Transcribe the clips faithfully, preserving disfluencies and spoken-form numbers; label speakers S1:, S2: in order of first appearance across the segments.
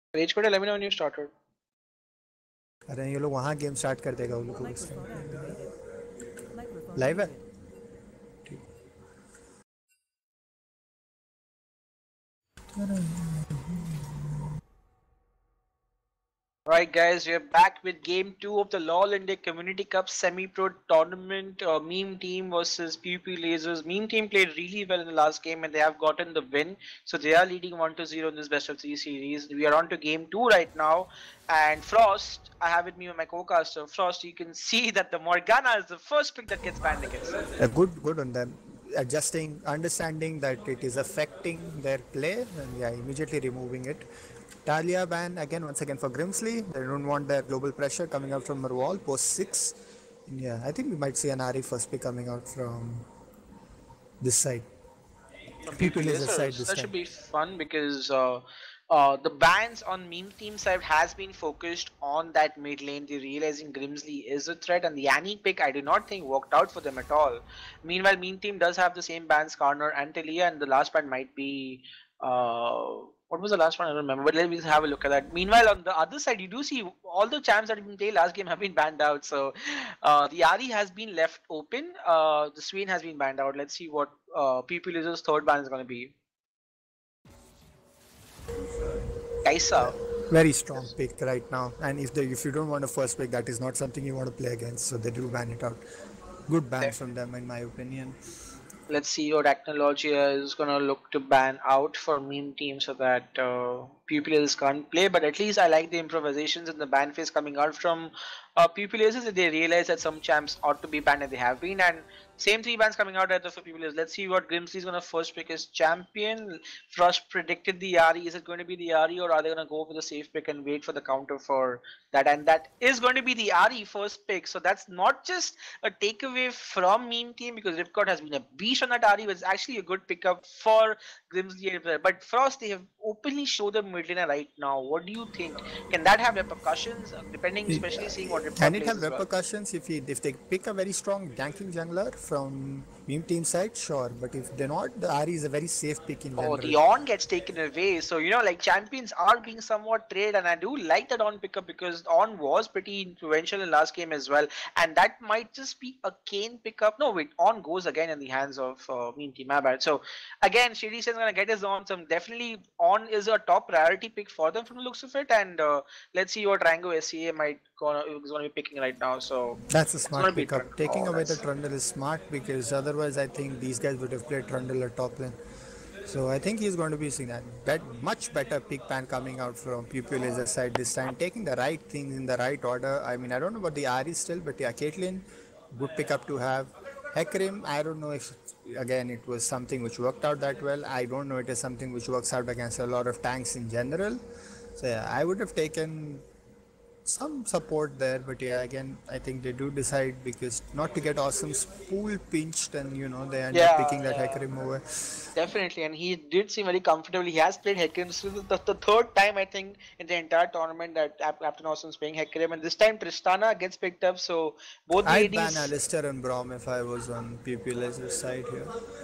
S1: Rage quit, let me know when you started.
S2: अरे ये लोग वहाँ गेम स्टार्ट कर देगा उन लोग लाइव है
S1: Right, guys, we're back with game two of the LoL India Community Cup Semi-Pro Tournament. Uh, Meme Team versus P U P Lasers. Meme Team played really well in the last game and they have gotten the win. So they are leading one to zero in this best of three series. We are on to game two right now. And Frost, I have with me my co-caster. Frost, you can see that the Morgana is the first pick that gets banned against them.
S2: uh, good good on them adjusting understanding that it is affecting their play and yeah immediately removing it. Talia ban again once again for Grimsley. They don't want their global pressure coming out from Marwal post six. Yeah, I think we might see an Ari first pick coming out from this side.
S1: From
S2: People
S1: P U P
S2: is the side
S1: Lasers.
S2: this
S1: That should
S2: time.
S1: be fun because uh, uh, the bans on Meme Team side has been focused on that mid lane. They're realizing Grimsley is a threat, and the Annie pick I do not think worked out for them at all. Meanwhile, Meme Team does have the same bans, Karner and Talia, and the last ban might be. Uh, what was the last one? I don't remember, but let me have a look at that. Meanwhile, on the other side, you do see all the champs that have been played last game have been banned out. So uh, the Ari has been left open. Uh, the Swain has been banned out. Let's see what uh, People User's third ban is going to be. Kaisa.
S2: Very strong pick right now, and if the if you don't want a first pick, that is not something you want to play against. So they do ban it out. Good ban from them, in my opinion.
S1: Let's see what Technologia is gonna look to ban out for Meme Team so that uh, pupils can't play. But at least I like the improvisations and the ban phase coming out from uh, pupils. That they realize that some champs ought to be banned and they have been. And same three bans coming out at the for pupils. Let's see what Grimsley is gonna first pick as champion. Frost predicted the Ari. Is it going to be the Ari or are they gonna go for the safe pick and wait for the counter for that? And that is going to be the Ari first pick. So that's not just a takeaway from Meme Team because Ripcord has been a beast on that Ari was actually a good pickup for Grimsley. But Frost, they have openly showed the mid laner right now. What do you think? Can that have repercussions? Depending, especially seeing what
S2: Can
S1: Ripcord
S2: it
S1: plays
S2: have
S1: as well.
S2: repercussions if he, if they pick a very strong ganking jungler from Meme Team side? Sure, but if they're not, the Ari is a very safe pick in
S1: Oh,
S2: general.
S1: the on gets taken away. So, you know, like champions are being somewhat traded, and I do like that on pickup because on was pretty influential in last game as well. And that might just be a Kane pickup. No, wait, on goes again in the hands of uh, Meme Team. My bad. So, again, Shady is gonna get his on. Some definitely on is a top priority pick for them from the looks of it. And uh, let's see what Rango S C A might gonna is gonna be picking right now. So,
S2: That's a
S1: it's gonna
S2: smart
S1: be
S2: pickup.
S1: Trundle.
S2: Taking
S1: Oh,
S2: away the
S1: that's
S2: Trundle is smart because otherwise I think these guys would have played Trundle at top lane. So I think he's going to be seeing that. Bet, much better pick pan coming out from Pupil Laser side this time. Taking the right things in the right order. I mean, I don't know about the Ari still, but yeah, Caitlyn, good pickup to have. Hecarim, I don't know if, again, it was something which worked out that well. I don't know it is something which works out against a lot of tanks in general. So yeah, I would have taken some support there, but yeah, again, I think they do decide because not to get awesome spool pinched, and you know they end up
S1: yeah,
S2: picking that
S1: yeah.
S2: Hecarim over.
S1: Definitely, and he did seem very comfortable. He has played Hecarim. This is the, the third time I think in the entire tournament that Captain Austin's playing Hecarim, and this time Tristana gets picked up. So both the
S2: I'd ban
S1: A Ds.
S2: Alistair and Braum if I was on P P Lazer's side here.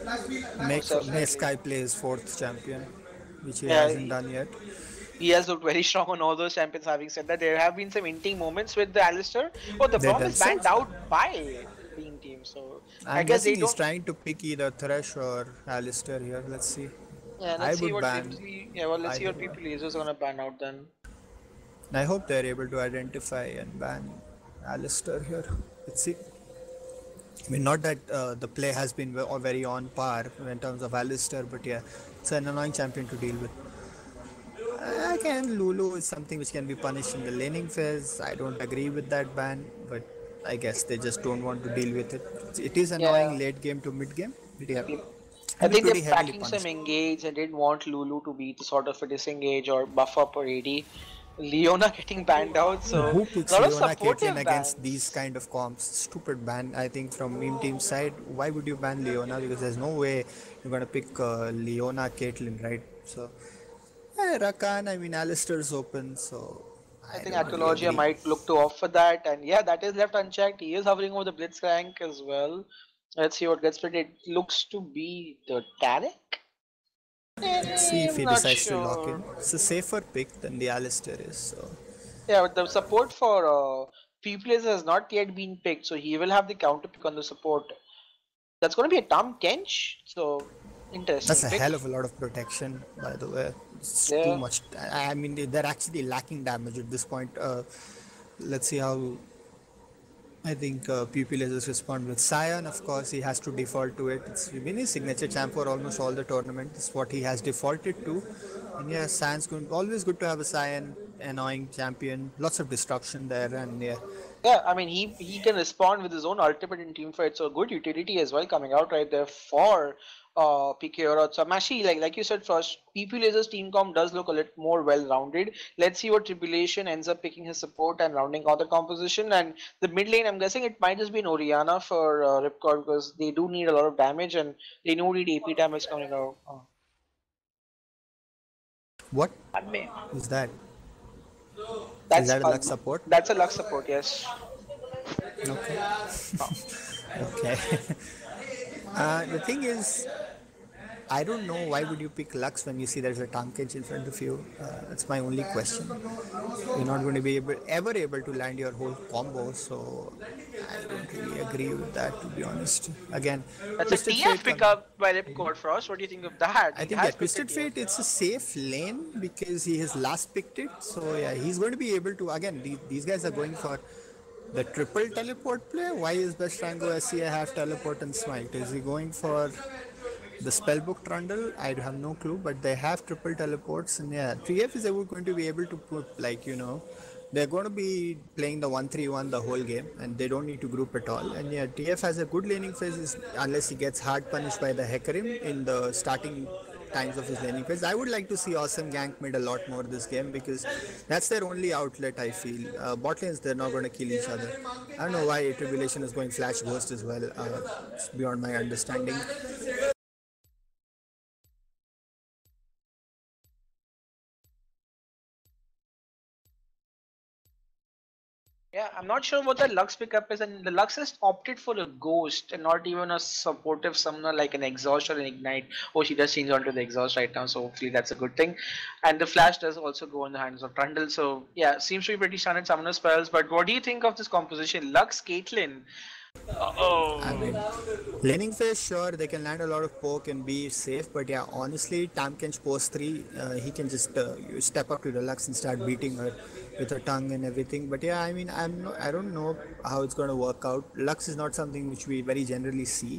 S2: Make
S1: Most
S2: make
S1: definitely.
S2: Sky play his fourth champion, which he
S1: Yeah,
S2: hasn't
S1: he,
S2: done yet.
S1: he has looked very strong on all those champions. Having said that, there have been some inting moments with the Alistair. Oh, the
S2: They
S1: Braum is banned
S2: themselves.
S1: out by Beam Team. So I
S2: I'm
S1: guess
S2: guessing
S1: they
S2: he's
S1: don't.
S2: trying to pick either Thresh or Alistair here. Let's see.
S1: Yeah,
S2: I
S1: let's see
S2: would
S1: what
S2: ban
S1: Grimsley. Yeah, well, let's see
S2: either
S1: what
S2: one.
S1: people lasers are gonna ban out then.
S2: I hope they're able to identify and ban Alistair here. Let's see. I mean, not that uh, the play has been ve- very on par in terms of Alistair, but yeah, it's an annoying champion to deal with. Again, Lulu is something which can be punished in the laning phase. I don't agree with that ban, but I guess they just don't want to deal with it. It is annoying
S1: Yeah.
S2: late game to mid game, but yeah,
S1: I
S2: can be
S1: think they're
S2: pretty heavily
S1: packing some
S2: punished.
S1: engage and didn't want Lulu to be the sort of a disengage or buff up or A D. Leona getting banned out, so
S2: Who
S1: a
S2: picks
S1: lot of
S2: Leona Caitlyn
S1: supportive
S2: against these
S1: bans.
S2: kind of comps? Stupid ban, I think, from meme team side. Why would you ban Leona? Because there's no way you're gonna pick uh, Leona Caitlyn, right? So, eh, Rakan, I mean, Alistair's open, so
S1: I
S2: I
S1: think
S2: don't really
S1: Archaeologia
S2: agree.
S1: might look to offer that, and yeah, that is left unchecked. He is hovering over the Blitzcrank as well. Let's see what gets split. It looks to be the Tarek.
S2: Let's see
S1: Eh,
S2: if
S1: I'm
S2: he
S1: not
S2: decides to lock in.
S1: sure.
S2: It's a safer pick than the Alistair is. So
S1: Yeah, but the support for uh, P-Plays has not yet been picked, so he will have the counter pick on the support. That's going to be a Tom Kench. So
S2: that's
S1: interesting
S2: a
S1: pick.
S2: hell of a lot of protection, by the way. It's too
S1: Yeah.
S2: much. I I mean, they're actually lacking damage at this point. Uh, let's see how I think uh, Pupiles respond with Sion. Of course, he has to default to it. It's been his signature champ for almost all the tournaments. It's what he has defaulted to. And yeah, Sion's good. Always good to have a Sion, annoying champion. Lots of destruction there, and yeah,
S1: Yeah, I mean he he can respond with his own ultimate in team fight, so good utility as well coming out right there for uh P K or so Mashi, like like you said first, P P Lasers team comp does look a little more well rounded. Let's see what Tribulation ends up picking his support and rounding out the composition. And the mid lane, I'm guessing it might just be an Oriana for uh, Ripcord, because they do need a lot of damage and they do need A P damage coming out. Uh,
S2: what
S1: Adme.
S2: is that? Is
S1: That's
S2: that a
S1: uh,
S2: luck support?
S1: that's a luck support, yes.
S2: Okay.
S1: Uh,
S2: Okay. uh, the thing is, I don't know why would you pick Lux when you see there's a Tankage in front of you. Uh, that's my only question. You're not going to be able, ever able to land your whole combo, so I don't really agree with that, to be honest. Again,
S1: that's a
S2: Twisted
S1: T F
S2: Fate.
S1: pickup by Ripcord Frost. What do you think of that?
S2: I
S1: He
S2: think yeah,
S1: has picked a
S2: Twisted
S1: T F.
S2: Fate, it's a safe lane because he has last picked it. So yeah, he's going to be able to, again, these, these guys are going for the triple teleport play. Why is Best Rango S C A have teleport and smite? Is he going for the spellbook trundle? I have no clue, but they have triple teleports, and yeah, three F is going to be able to put, like, you know, they're going to be playing the one three one the whole game, and they don't need to group at all. And yeah, T F has a good laning phase unless he gets hard punished by the Hecarim in the starting times of his laning phase. I would like to see Awesome gank mid a lot more this game because that's their only outlet, I feel. Uh, bot lanes, they're not going to kill each other. I don't know why Tribulation is going Flash Ghost as well. Uh, it's beyond my understanding.
S1: Yeah, I'm not sure what the Lux pickup is, and the Lux has opted for a Ghost and not even a supportive summoner like an Exhaust or an Ignite. Oh, she does change onto the Exhaust right now, so hopefully that's a good thing. And the Flash does also go in the hands of Trundle, so yeah, seems to be pretty standard summoner spells. But what do you think of this composition? Lux, Caitlyn.
S2: I mean,
S1: Oh.
S2: laning phase, sure, they can land a lot of poke and be safe, but yeah, honestly, Tamkench post three, uh, he can just uh, you step up to the Lux and start beating her with her tongue and everything. But yeah, I mean, I'm no, I don't know how it's going to work out. Lux is not something which we very generally see,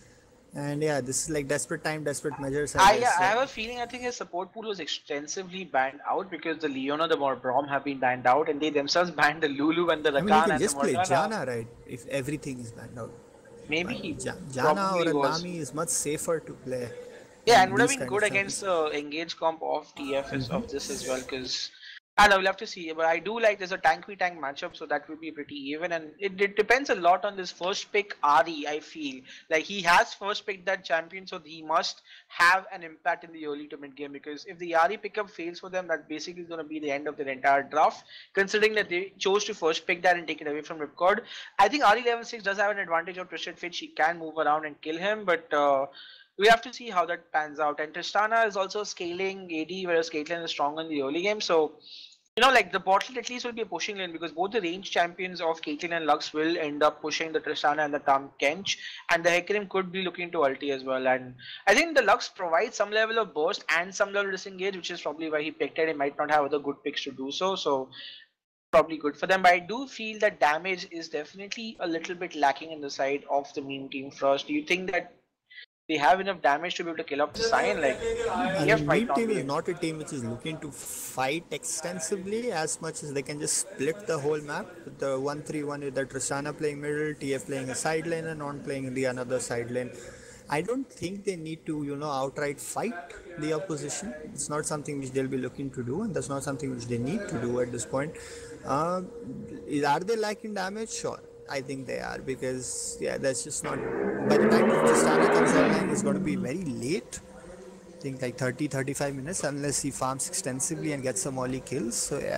S2: and yeah, this is like desperate time, desperate measures, I
S1: I, yeah,
S2: guess.
S1: I
S2: Uh,
S1: have a feeling I think his support pool was extensively banned out because the Leona, the Brom have been banned out, and they themselves banned the Lulu and the
S2: I mean, you
S1: Rakan
S2: can
S1: and the
S2: just play
S1: Morgana.
S2: Jana, right? If everything is banned out.
S1: Maybe
S2: I mean,
S1: he
S2: Ja- Jana or
S1: probably
S2: a
S1: was.
S2: Nami is much safer to play
S1: Yeah, and
S2: in
S1: would have
S2: these
S1: been
S2: kind
S1: good
S2: of
S1: against
S2: champions.
S1: the engage comp of T F is of this as well, because I know we'll have to see. But I do like there's a tank v tank matchup, so that will be pretty even. And it, it depends a lot on this first pick Ari. I feel like he has first picked that champion, so he must have an impact in the early to mid game. Because if the Ari pickup fails for them, that basically is going to be the end of their entire draft. Considering that they chose to first pick that and take it away from Ripcord, I think Ari level six does have an advantage of Twisted Fate. She can move around and kill him, but. Uh, we have to see how that pans out. And Tristana is also scaling A D, whereas Caitlyn is strong in the early game. So, you know, like the bot lane at least will be a pushing lane because both the range champions of Caitlyn and Lux will end up pushing the Tristana and the Tahm Kench. And the Hecarim could be looking to ulti as well. And I think the Lux provides some level of burst and some level of disengage, which is probably why he picked it. He might not have other good picks to do so. So, probably good for them. But I do feel that damage is definitely a little bit lacking in the side of the meme team first. Do you think that they have enough damage to be able to kill off the Cyan? Like,
S2: I
S1: T F
S2: mean,
S1: might
S2: Mid
S1: not
S2: Team
S1: be
S2: is
S1: able.
S2: not a team which is looking to fight extensively as much as they can just split the whole map. With the one three one with the Tristana playing middle, T F playing a side lane, and Non playing in the another side lane. I don't think they need to, you know, outright fight the opposition. It's not something which they'll be looking to do, and that's not something which they need to do at this point. Uh, are they lacking damage? Sure. I think they are because yeah, that's just not. By the time Tristana comes online, it's going to be very late. I think like thirty thirty-five minutes unless he farms extensively and gets some early kills. So yeah,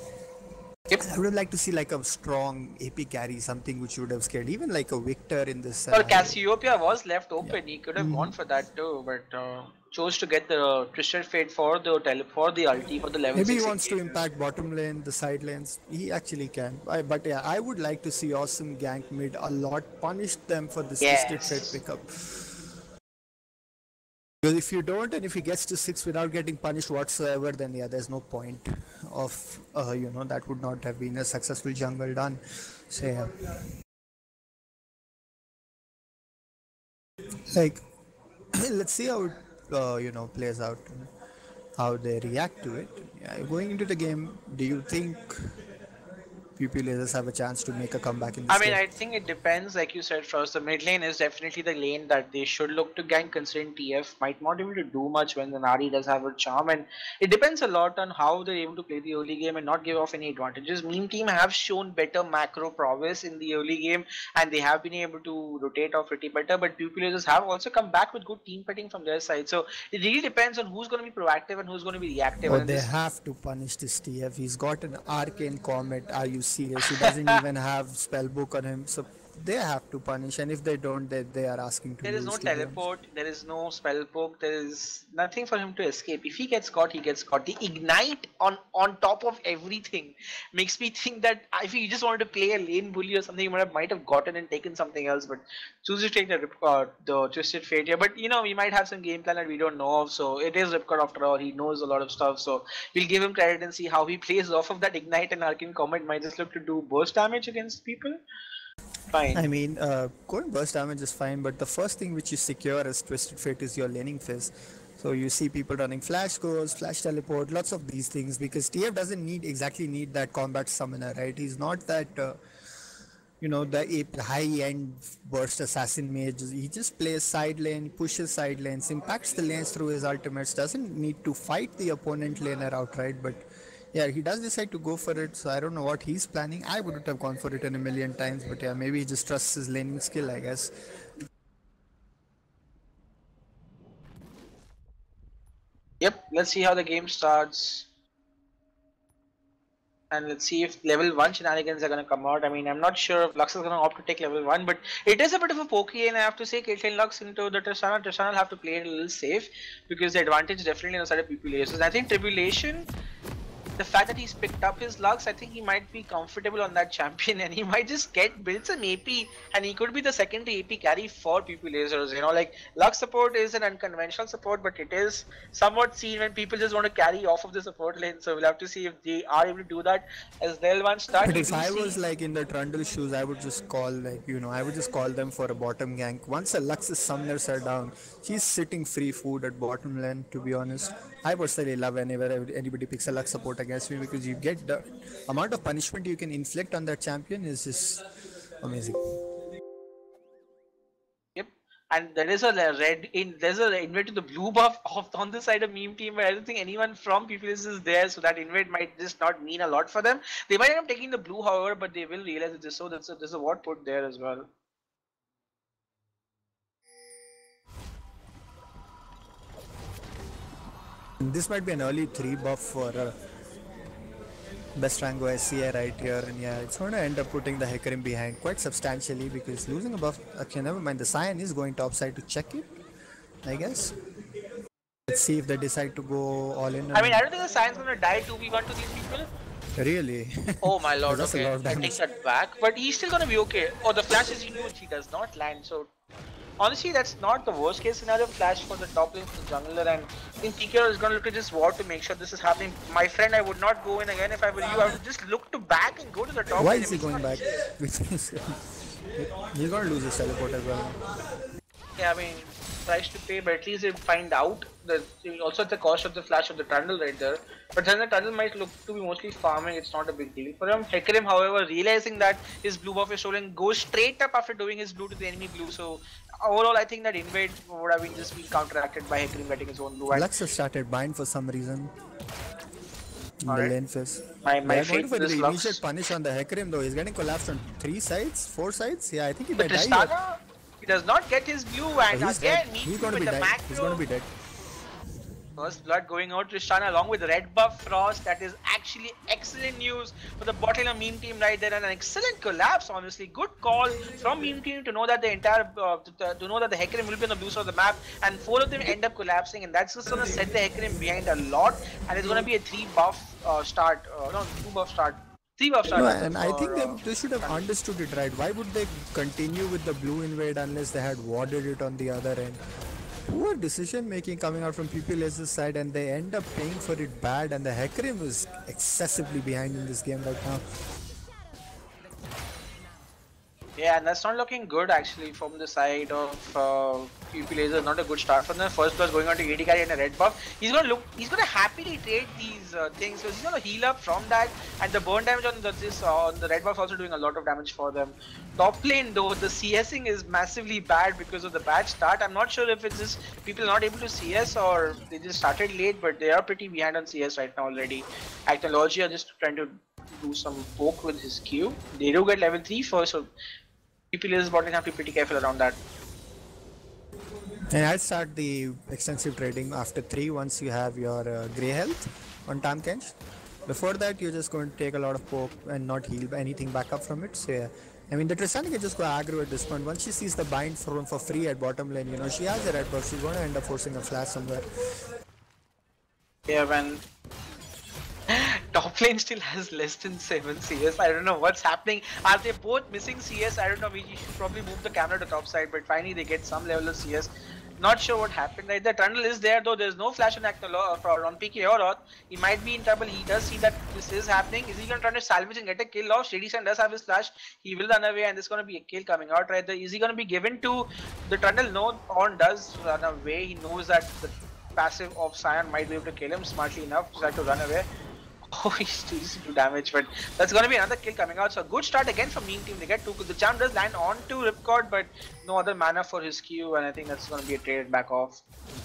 S1: Yep.
S2: I would have liked to see like a strong A P carry, something which would have scared even like a Victor in this
S1: Well,
S2: scenario.
S1: Cassiopeia was left
S2: Yeah.
S1: open. He could have gone for that too, but uh, chose to get the Twisted Fate for the tele for the ulti for the level
S2: Maybe he
S1: six
S2: wants to
S1: engagement.
S2: impact bottom lane, the side lanes. He actually can. I, but yeah, I would like to see Awesome gank mid a lot, punish them for this Twisted Fate
S1: Yes.
S2: pickup. Because if you don't, and if he gets to six without getting punished whatsoever, then yeah, there's no point of, uh, you know, that would not have been a successful jungle done. So yeah. Like, let's see how it, uh, you know, plays out, how they react to it. Yeah, going into the game, do you think P P Lasers have a chance to make a comeback in
S1: I
S2: this
S1: mean,
S2: game?
S1: I think it depends. Like you said, first, the mid lane is definitely the lane that they should look to gank, considering T F might not be able to do much when the Nari does have her charm. And it depends a lot on how they're able to play the early game and not give off any advantages. Meme team have shown better macro prowess in the early game, and they have been able to rotate off pretty better. But Pupilators have also come back with good team petting from their side. So it really depends on who's going to be proactive and who's going to be reactive.
S2: Oh,
S1: And in
S2: they
S1: this
S2: have to punish this T F. He's got an arcane comet. Are you serious? He doesn't even have spellbook on him. So they have to punish. And if they don't, they, they are asking to
S1: there is no
S2: lose, to be honest.
S1: teleport, there is no spell poke, there is nothing for him to escape. If he gets caught, he gets caught. The ignite on on top of everything makes me think that if he just wanted to play a lane bully or something, he might have, might have gotten and taken something else, but choose to take the Rip- uh, the Twisted Fate here. But you know, we might have some game plan that we don't know of, so it is Ripcord after all. He knows a lot of stuff, so we'll give him credit and see how he plays off of that ignite. And Arcane Comet might just look to do burst damage against people.
S2: I
S1: Fine.
S2: mean, uh, going burst damage is fine, but the first thing which you secure as Twisted Fate is your laning phase. So you see people running flash goes, flash teleport, lots of these things because T F doesn't need exactly need that combat summoner, right? He's not that, uh, you know, the high-end burst assassin mage. He just plays side lane, pushes side lanes, impacts the lanes through his ultimates. Doesn't need to fight the opponent laner outright, but yeah, he does decide to go for it. So I don't know what he's planning. I wouldn't have gone for it in a million times, but yeah, maybe he just trusts his laning skill, I guess.
S1: Yep, let's see how the game starts. And let's see if level one shenanigans are going to come out. I mean, I'm not sure if Lux is going to opt to take level one, but it is a bit of a pokey, and I have to say, Caitlyn Lux into the Tristana. Tristana will have to play it a little safe because the advantage is definitely on the side of Populations. I think Tribulation, the fact that he's picked up his Lux, I think he might be comfortable on that champion and he might just get build some A P and he could be the secondary A P carry for people lasers. You know, like Lux support is an unconventional support, but it is somewhat seen when people just want to carry off of the support lane. So we'll have to see if they are able to do that as they'll one start.
S2: But
S1: We
S2: if
S1: do
S2: I
S1: see
S2: was like in the Trundle shoes, I would just call like, you know, I would just call them for a bottom gank. Once a Lux's summoners are down, she's sitting free food at bottom lane, to be honest. I personally love whenever anybody picks a Lux support against me because you get the amount of punishment you can inflict on that champion is just amazing.
S1: Yep, and there is a red in there's a invade to the blue buff of on the side of meme team, but I don't think anyone from P P S is there, so that invade might just not mean a lot for them. They might end up taking the blue, however, but they will realize it is so there's a, there's a ward put there as well.
S2: This might be an early three buff for uh, Best Rango S C A right here, and yeah, it's going to end up putting the Hecarim behind quite substantially because losing a buff. Okay, never mind. The Cyan is going topside to check it, I guess. Let's see if they decide to go all in.
S1: I mean, I don't think the Cyan's gonna die two v one to these people.
S2: Really?
S1: Oh my lord,
S2: That's a
S1: okay.
S2: lot of
S1: I
S2: damage.
S1: take that back. But he's still gonna be okay. Oh, the flash is huge. He does not land. So, honestly, that's not the worst case scenario. Flash for the top lane for the jungler. And I think P K R is gonna look at this ward to make sure this is happening. My friend, I would not go in again if I were you. I would just look to back and go to the top
S2: Why
S1: lane.
S2: is he going back? He's going to lose his teleport as well.
S1: Yeah, I mean, price to pay, but at least they find out. That also at the cost of the flash of the Trundle right there. But then the Trundle might look to be mostly farming, it's not a big deal for him. Hecarim, however, realizing that his blue buff is stolen, goes straight up after doing his blue to the enemy blue. So overall, I think that invade would have been just been counteracted by Hecarim getting his own blue.
S2: Lux has started bind for some reason. In
S1: Alright.
S2: the lane phase.
S1: My, my
S2: They are
S1: fate
S2: going for
S1: for
S2: the
S1: this
S2: immediate
S1: Lux.
S2: punish on the Hecarim though. He's getting collapsed on three sides, four sides. Yeah, I think he
S1: The
S2: might die here.
S1: Tristana, he does not get his blue, and
S2: Oh, he's
S1: again,
S2: dead.
S1: me
S2: He's
S1: too
S2: going to
S1: with
S2: be
S1: the
S2: dead. He's going to
S1: macro.
S2: be dead.
S1: First blood going out to Tristana along with red buff Frost. That is actually excellent news for the bot lane meme team right there, and an excellent collapse. Honestly, good call from meme team to know that the entire uh, to, to know that the Hecarim will be on the blue side of the map, and four of them end up collapsing, and that's just gonna set the Hecarim behind a lot, and it's gonna be a three buff uh, start, uh, no two buff start. Three buff start.
S2: No, and
S1: for,
S2: I think they,
S1: uh,
S2: they should have understood it right. Why would they continue with the blue invade unless they had warded it on the other end? Poor decision making coming out from P P L S's side, and they end up paying for it bad, and the Hecarim is excessively behind in this game right now.
S1: Yeah, and that's not looking good actually from the side of uh, P P Laser. Not a good start from the first plus going on to A D carry and a red buff. He's gonna look. He's gonna happily trade these uh, things because he's gonna heal up from that, and the burn damage on the this uh, on the red buff also doing a lot of damage for them. Top lane though, the CSing is massively bad because of the bad start. I'm not sure if it's just people not able to C S or they just started late, but they are pretty behind on C S right now already. Acnology are just trying to do some poke with his Q. They do get level three first, so P P Lasers bot lane have to be pretty careful around that.
S2: And I'll start the extensive trading after three once you have your uh, grey health on Tahm Kench. Before that, you're just going to take a lot of poke and not heal anything back up from it. So yeah, I mean the Tristana can just go aggro at this point. Once she sees the bind for for free at bottom lane, you know she has a red buff. She's going to end up forcing a flash somewhere.
S1: Yeah, when top lane still has less than seven C S. I don't know what's happening. Are they both missing C S? I don't know. We should probably move the camera to top side, but finally they get some level of C S. Not sure what happened. Right? The Trundle is there though. There's no flash on Acnology or on P K or Roth. He might be in trouble. He does see that this is happening. Is he gonna try to salvage and get a kill off? Shady Sun does have his flash. He will run away, and there's gonna be a kill coming out right there. Is he gonna be given to the Trundle? No, On does run away. He knows that the passive of Sion might be able to kill him smartly enough to try to run away. Oh, he's too easy to damage, but that's gonna be another kill coming out. So good start again from Meme Team. They get two. The charm does land onto Ripcord, but no other mana for his Q, and I think that's gonna be a traded back off.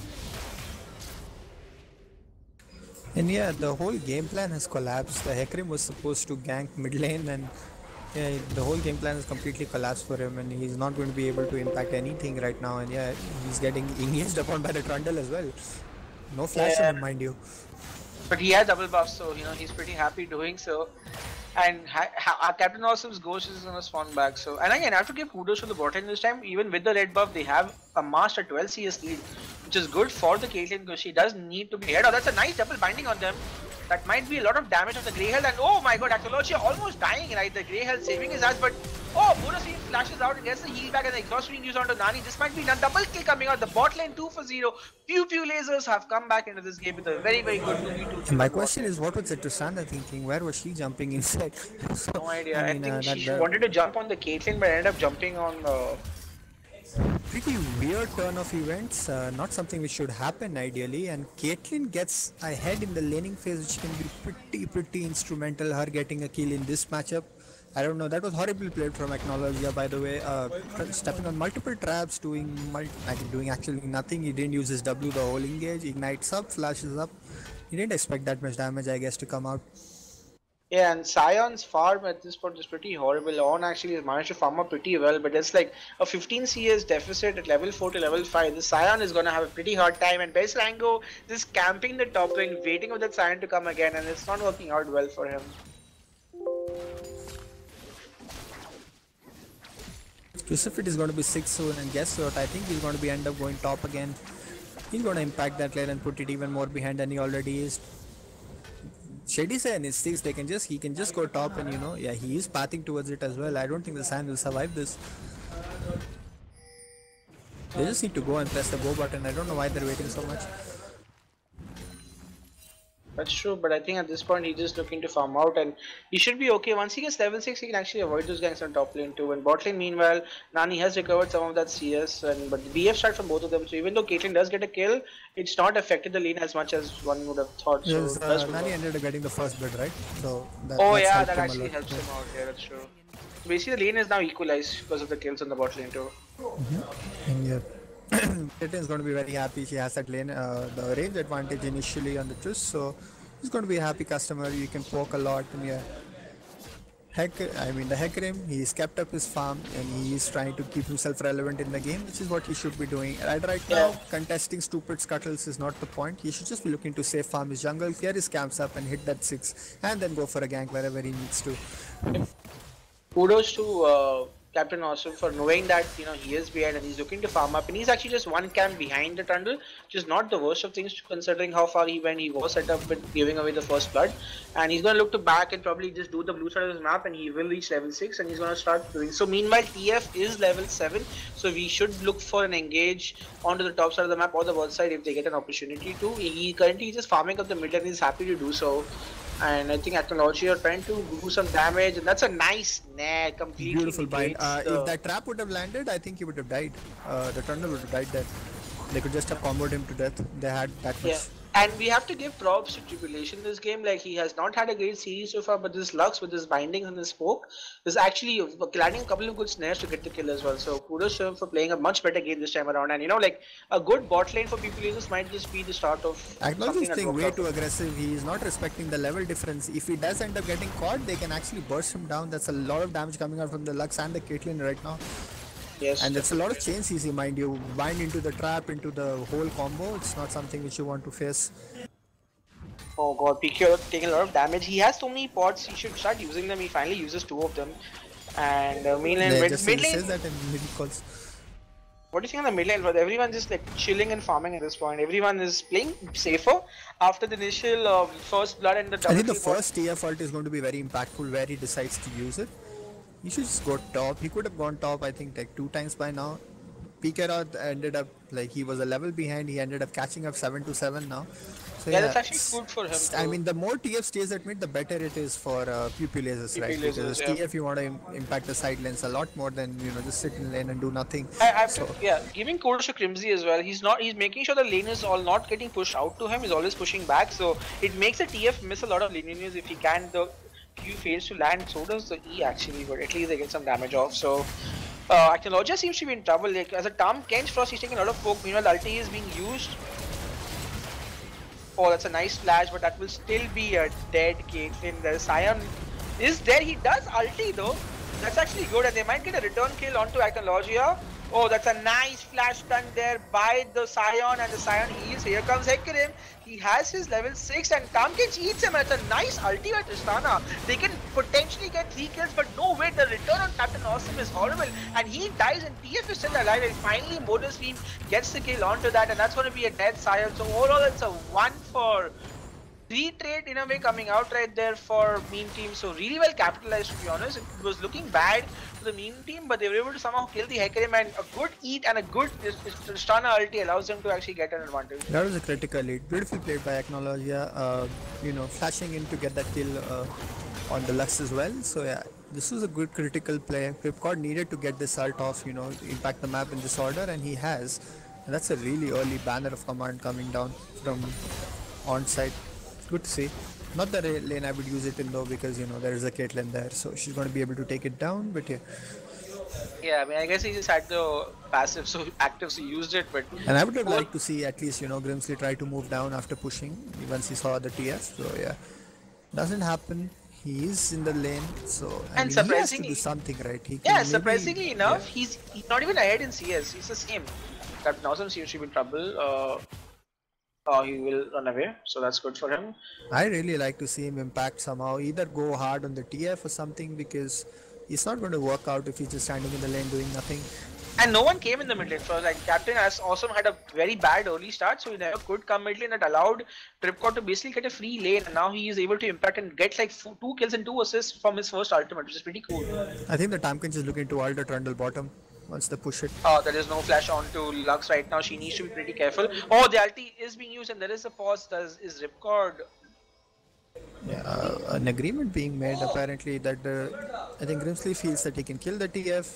S2: And yeah, the whole game plan has collapsed. The Hecarim was supposed to gank mid lane, and yeah, the whole game plan has completely collapsed for him, and he's not going to be able to impact anything right now. And yeah, he's getting engaged upon by the Trundle as well. No flash
S1: Yeah.
S2: on him, mind you.
S1: But he has double buff, so you know he's pretty happy doing so. And ha ha Captain Awesome's Ghost is gonna spawn back. So and again, I have to give kudos to the bot lane this time. Even with the red buff, they have a master twelve C S lead, which is good for the Caitlyn because she does need to be ahead. Oh, that's a nice double binding on them. That might be a lot of damage on the Grey Health, and oh my god, Acnology almost dying, right? The Grey Health saving his ass, but oh, Bonusine flashes out and gets the heal back, and the exhaust being used onto Nani. This might be a double kill coming out. The bot lane two for zero. Pew Pew Lasers have come back into this game with a very, very good two v two.
S2: And my question is, what was the Tristana thinking? Where was she jumping inside? So,
S1: No idea. I,
S2: I mean,
S1: think
S2: uh,
S1: she
S2: that,
S1: wanted to jump on the Caitlyn, but ended up jumping on uh,
S2: pretty weird turn of events, uh, not something which should happen ideally, and Caitlyn gets ahead in the laning phase, which can be pretty pretty instrumental, her getting a kill in this matchup. I don't know, that was horribly played from Acnology, by the way, uh, stepping on multiple traps, doing mul doing actually nothing. He didn't use his W the whole engage, ignites up, flashes up. He didn't expect that much damage, I guess, to come out.
S1: yeah, and Sion's farm at this point is pretty horrible. On actually has managed to farm up pretty well, but it's like a fifteen C S deficit at level four to level five. The Sion is gonna have a pretty hard time, and Best Rango just camping the top lane, waiting for that Sion to come again, and it's not working out well for him.
S2: Crucifix is going to be six soon, and guess what? I think he's going to be end up going top again. He's going to impact that lane and put it even more behind than he already is. Shady Sun is six. They can just he can just go top, and you know, yeah, he is pathing towards it as well. I don't think the Sand will survive this. They just need to go and press the go button. I don't know why they're waiting so much.
S1: That's true, but I think at this point he's just looking to farm out, and he should be okay. Once he gets level six, he can actually avoid those ganks on top lane too. And bot lane, meanwhile, Nani has recovered some of that C S, and but the B F start from both of them. So even though Caitlyn does get a kill, it's not affected the lane as much as one would have thought. So
S2: Yes, uh, Nani ended up getting the first bid, right? So that,
S1: oh
S2: that's
S1: yeah,
S2: helped
S1: that
S2: him a
S1: actually
S2: lot.
S1: helps him out. Yeah, that's true. So basically, the lane is now equalized because of the kills on the bot lane too.
S2: Mm-hmm. And yeah. Caitlyn is going to be very happy. She has that lane, uh, the range advantage initially on the twist, so he's going to be a happy customer. You can poke a lot, and yeah. Heck, I mean the Hecarim, he's kept up his farm and he's trying to keep himself relevant in the game, which is what he should be doing. Right, right
S1: Yeah.
S2: now, contesting stupid scuttles is not the point. He should just be looking to save farm his jungle, clear his camps up and hit that six, and then go for a gank wherever he needs to.
S1: Kudos to uh, Captain Awesome for knowing that you know he is behind and he's looking to farm up, and he's actually just one camp behind the Trundle, which is not the worst of things considering how far he went. He was set up with giving away the first blood, and he's gonna look to back and probably just do the blue side of his map, and he will reach level six, and he's gonna start doing so. Meanwhile, T F is level seven, so we should look for an engage onto the top side of the map or the world side if they get an opportunity to. He currently is just farming up the mid and he's happy to do so. And I think Technology are trying to do some damage, and that's a nice net, completely
S2: Beautiful bind.
S1: negates
S2: Uh,
S1: the-
S2: if that trap would have landed, I think he would have died. Uh, the Trundle would have died there. They could just have comboed him to death. They had that much.
S1: Yeah, and we have to give props to Tribulation this game. Like, he has not had a great series so far, but this Lux with his bindings and his poke is actually landing a couple of good snares to get the kill as well. So kudos to him for playing a much better game this time around. And you know, like a good bot lane for people users might just be the start of
S2: Acknowledge
S1: something
S2: is
S1: that
S2: playing
S1: works
S2: way
S1: out.
S2: too aggressive. He is not respecting the level difference. If he does end up getting caught, they can actually burst him down. That's a lot of damage coming out from the Lux and the Caitlyn right now.
S1: Yes,
S2: And it's a lot of chain C C, mind you. Bind into the trap, into the whole combo. It's not something which you want to face.
S1: oh god, P Q taking a lot of damage. He has so many pots. He should start using them. He finally uses two of them. And uh, main lane,
S2: They
S1: mid,
S2: just
S1: mid
S2: says
S1: lane.
S2: that in middle calls.
S1: What do you think on the mid lane? But everyone's just like chilling and farming at this point. Everyone is playing safer after the initial uh, first blood and the double
S2: I think the
S1: kill bot.
S2: first T F ult is going to be very impactful where he decides to use it. He should just go top. He could have gone top, I think, like two times by now. P K Rod ended up, like, he was a level behind. He ended up catching up seven to seven now. So,
S1: Yeah, that's actually good for him.
S2: I
S1: too.
S2: mean, the more T F stays at mid, the better it is for uh, Pupilazes, right?
S1: Pupilazes,
S2: Because
S1: yeah.
S2: T F, you want to Im- impact the side lanes a lot more than, you know, just sit in lane and do nothing.
S1: I, I have
S2: So-
S1: to, yeah, giving kudos to Crimsy as well. He's not, he's making sure the lane is all not getting pushed out to him. He's always pushing back, so it makes the T F miss a lot of lane enemies if he can. The Q fails to land, so does the E actually, but at least they get some damage off. So, uh, Technologia seems to be in trouble. Like as a Tom Kench Frost, he's taking a lot of poke. Meanwhile, ulti is being used. Oh, that's a nice flash, but that will still be a dead Caitlyn. The Sion is there. He does ulti though. That's actually good, and they might get a return kill onto Technologia. Oh, that's a nice flash done there by the Sion, and the Sion heals. Here comes Hecarim. He has his level six, and Tamkinch eats him. And it's a nice ulti by Tristana. They can potentially get three kills, but no way. The return on Captain Awesome is horrible, and he dies, and T F is still alive. And finally, Modus Team gets the kill onto that, and that's going to be a dead Sion. So overall, it's a one for three trade in a way coming out right there for meme team. So really well capitalized, to be honest. It was looking bad for the meme team, but they were able to somehow kill the Hecarim, and a good eat and a good Tristana ulti allows them to actually get an advantage.
S2: That was a critical lead. Beautiful played by Acknowledgia, uh, you know, flashing in to get that kill uh, on the Lux as well. So yeah, this was a good critical play. Ripcord needed to get this ult off, you know, impact the map in this order, and he has. And that's a really early banner of command coming down from on-site. Good to see. Not the ra- lane I would use it in though, because you know there is a Caitlyn there, so she's going to be able to take it down. But yeah,
S1: Yeah, I mean, I guess he just had the passive, so active, so he used it, but
S2: and I would have
S1: Well-
S2: liked to see at least you know Grimsley try to move down after pushing once he saw the T F. So yeah, doesn't happen. He is in the lane, so I
S1: And
S2: mean, he has to
S1: surprisingly-
S2: do something, right? He can
S1: yeah,
S2: maybe-
S1: surprisingly enough,
S2: yeah.
S1: he's, he's not even ahead in C S. He's the same. Captain Awesome seems to be in trouble. Uh, uh, he will run away, so that's good for him.
S2: I really like to see him impact somehow. Either go hard on the T F or something, because it's not going to work out if he's just standing in the lane doing nothing.
S1: And no one came in the mid lane. So like Captain has Awesome had a very bad early start, so he never could come mid lane. That allowed Tripcord to basically get a free lane, and now he is able to impact and get like f- two kills and two assists from his first ultimate, which is pretty cool.
S2: I think the Tamkins is looking to ult the Trundle bottom once they push it.
S1: Uh, there is no flash onto Lux right now. She needs to be pretty careful. Oh, the ulti is being used, and there is a pause. Does is Ripcord?
S2: Yeah, uh, an agreement being made apparently that uh, I think Grimsley feels that he can kill the T F,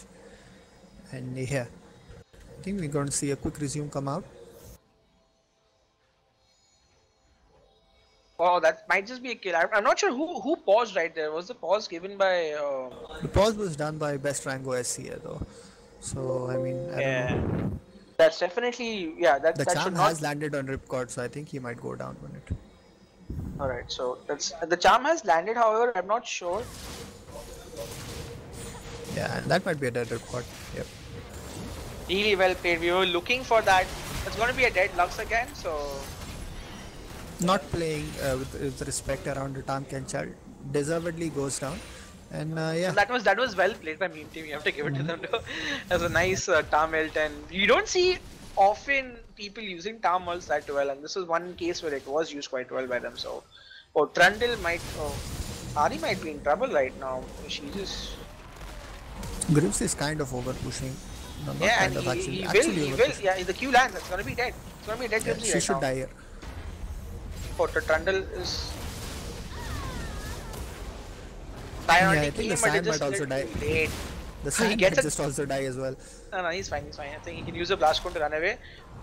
S2: and yeah, I think we're going to see a quick resume come out.
S1: Oh, that might just be a kill. I'm, I'm not sure who who paused right there. Was the pause given by? Uh...
S2: The pause was done by Best Rango S C A though, so I mean, I
S1: Yeah,
S2: don't know.
S1: that's definitely yeah. That
S2: The
S1: that
S2: charm
S1: should not.
S2: has landed on Ripcord, so I think he might go down on it.
S1: All right, so that's the charm has landed. However, I'm not sure.
S2: Yeah, that might be a dead record. Yep.
S1: Really well played. We were looking for that. It's going to be a dead Lux again, so...
S2: Not playing uh, with, with respect around the Tahm Kenchal deservedly goes down. And uh, yeah.
S1: So that was that was well played by Meme Team. You have to give it to them too. As a nice uh, Tahm ult, and you don't see often people using Tahm ults that well, and this was one case where it was used quite well by them. So, oh, Trundle might, oh, Ahri might be in trouble right now. She just...
S2: Grims is kind of over pushing. No, not
S1: yeah,
S2: kind
S1: and
S2: of
S1: he,
S2: actually,
S1: he
S2: actually
S1: will, he
S2: over
S1: will,
S2: pushing.
S1: yeah, if the Q lands, it's gonna be dead. It's gonna be a dead
S2: Yeah,
S1: Grimmsy
S2: she
S1: right
S2: should
S1: now.
S2: die here.
S1: Oh, the Trundle is...
S2: Yeah,
S1: Bionic
S2: I think the
S1: came, but
S2: Saiyan
S1: it just
S2: might also
S1: a
S2: die.
S1: little late.
S2: The
S1: So he
S2: Saiyan
S1: gets
S2: might
S1: a-
S2: just also die as well.
S1: No, no, he's fine, he's fine. I think he can use a blast cone to run away.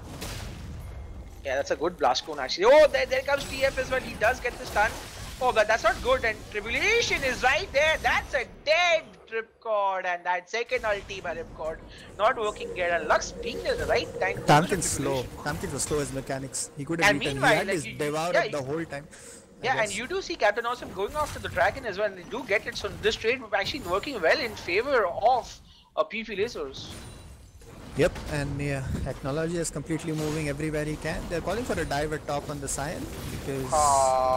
S1: Yeah, that's a good blast cone actually. Oh, there, there comes T F as well. He does get the stun. Oh, but that's not good. And Tribulation is right there. That's a dead Ripcord. And that second ulti by Ripcord not working here. And Lux being there at the right time.
S2: Tamkin's slow. Tamkin was slow as mechanics. He could have
S1: And
S2: beaten. He
S1: meanwhile,
S2: had
S1: like
S2: his
S1: you-
S2: devour
S1: yeah,
S2: up the
S1: you-
S2: whole time. I
S1: Yeah, and
S2: guess.
S1: you do see Captain Awesome going after the Dragon as well. And they do get it. So this trade actually working well in favor of uh, P P Lasers.
S2: Yep, and yeah, technology is completely moving everywhere he can. They're calling for a dive at top on the Saiyan because
S1: Uh,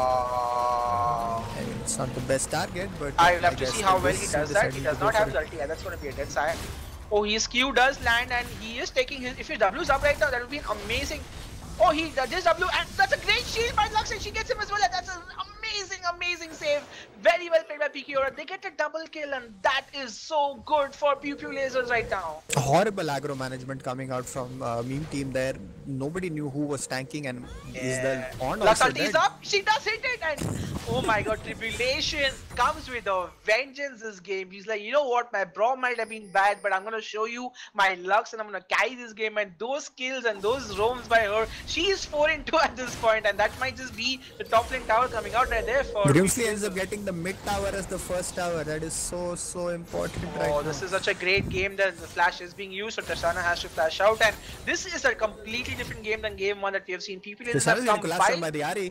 S2: I mean, it's not the best target, but
S1: I
S2: yeah,
S1: will have to
S2: guess
S1: see how
S2: they
S1: well he
S2: just
S1: does that. He
S2: decided
S1: does
S2: to go
S1: not
S2: for
S1: have
S2: it.
S1: his ulti. Yeah, that's going to be a dead Saiyan. Oh, his Q does land and he is taking his... If his W's up right now, that would be an amazing... Oh, he does his W and that's a great shield by Lux and she gets him as well. And that's an amazing, amazing save. Very well played by P K Aura. They get a double kill and that is so good for Pew Pew Lasers right now.
S2: Horrible aggro management coming out from uh, Meme Team there. Nobody knew who was tanking, and is the on
S1: Lux
S2: also
S1: ulti is
S2: dead.
S1: up. She does hit it and oh my god, Tribulation comes with a vengeance this game. He's like, you know what, my bro might have been bad, but I'm gonna show you my Lux and I'm gonna carry this game. And those kills and those roams by her, she is four in two at this point, and that might just be the top lane tower coming out right there for
S2: Grimsley ends up getting the mid tower as the first tower. That is so so important right
S1: Oh,
S2: now.
S1: this is such a great game that the flash is being used, so Tristana has to flash out, and this is a completely different game than game one that we have seen. People
S2: This
S1: have
S2: is
S1: come
S2: collapsed
S1: five.
S2: by the Ahri.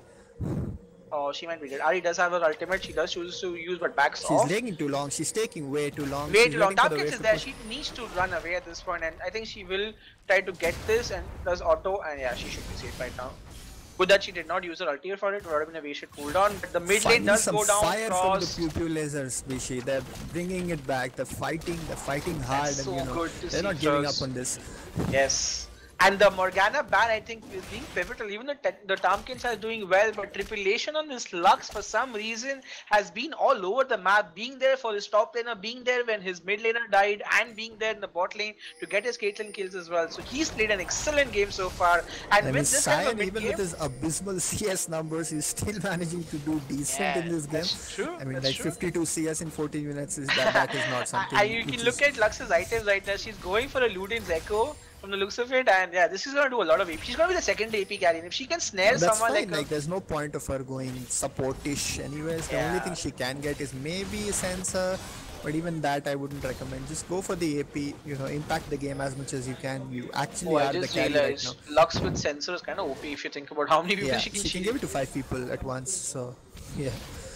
S1: Oh, she might be dead. Ahri does have her ultimate. She does choose to use, but backs
S2: She's
S1: off.
S2: taking too long. She's taking way too long.
S1: Way
S2: She's
S1: too long.
S2: waiting for the
S1: Tompkins
S2: wave
S1: is
S2: to
S1: there.
S2: push.
S1: She needs to run away at this point, and I think she will try to get this and does auto, and yeah, she should be safe right now. Good that she did not use her ulti for it. Would have been a wasted cooldown. But the mid lane
S2: Finally
S1: does
S2: some
S1: go down.
S2: fire
S1: Cross.
S2: from the Pew Pew Lasers, Bishi. They're bringing it back. They're fighting. They're fighting hard,
S1: That's
S2: and
S1: so
S2: you know
S1: good to
S2: they're
S1: see,
S2: not giving
S1: Charles.
S2: up on this.
S1: Yes. And the Morgana ban, I think, is being pivotal. Even the the Tompkins are doing well, but Tripulation on this Lux, for some reason, has been all over the map. Being there for his top laner, being there when his mid laner died, and being there in the bot lane to get his Caitlyn kills as well. So he's played an excellent game so far. And
S2: I mean,
S1: with this kind of
S2: Saiyan,
S1: mid
S2: even
S1: game,
S2: with his abysmal C S numbers, he's still managing to do decent
S1: Yeah,
S2: in this game.
S1: that's true,
S2: I mean,
S1: that's
S2: like
S1: true.
S2: fifty-two C S in fourteen minutes is that, that is not something.
S1: I, you
S2: which
S1: can
S2: is-
S1: look at Lux's items right now. She's going for a Luden's Echo from the looks of it, and yeah, this is going to do a lot of A P. She's going to be the second A P carry. And if she can snare
S2: That's
S1: someone
S2: fine.
S1: like,
S2: Like,
S1: a,
S2: there's no point of her going support-ish anyways. The only
S1: Yeah.
S2: thing she can get is maybe a sensor, but even that I wouldn't recommend. Just go for the A P. You know, impact the game as much as you can. You actually
S1: oh,
S2: are
S1: I
S2: the
S1: just
S2: carry right
S1: realized
S2: now.
S1: Lux with sensor is kind of O P if you think about how many people
S2: Yeah,
S1: she can
S2: she can
S1: shield.
S2: give it to five people at once. So, yeah.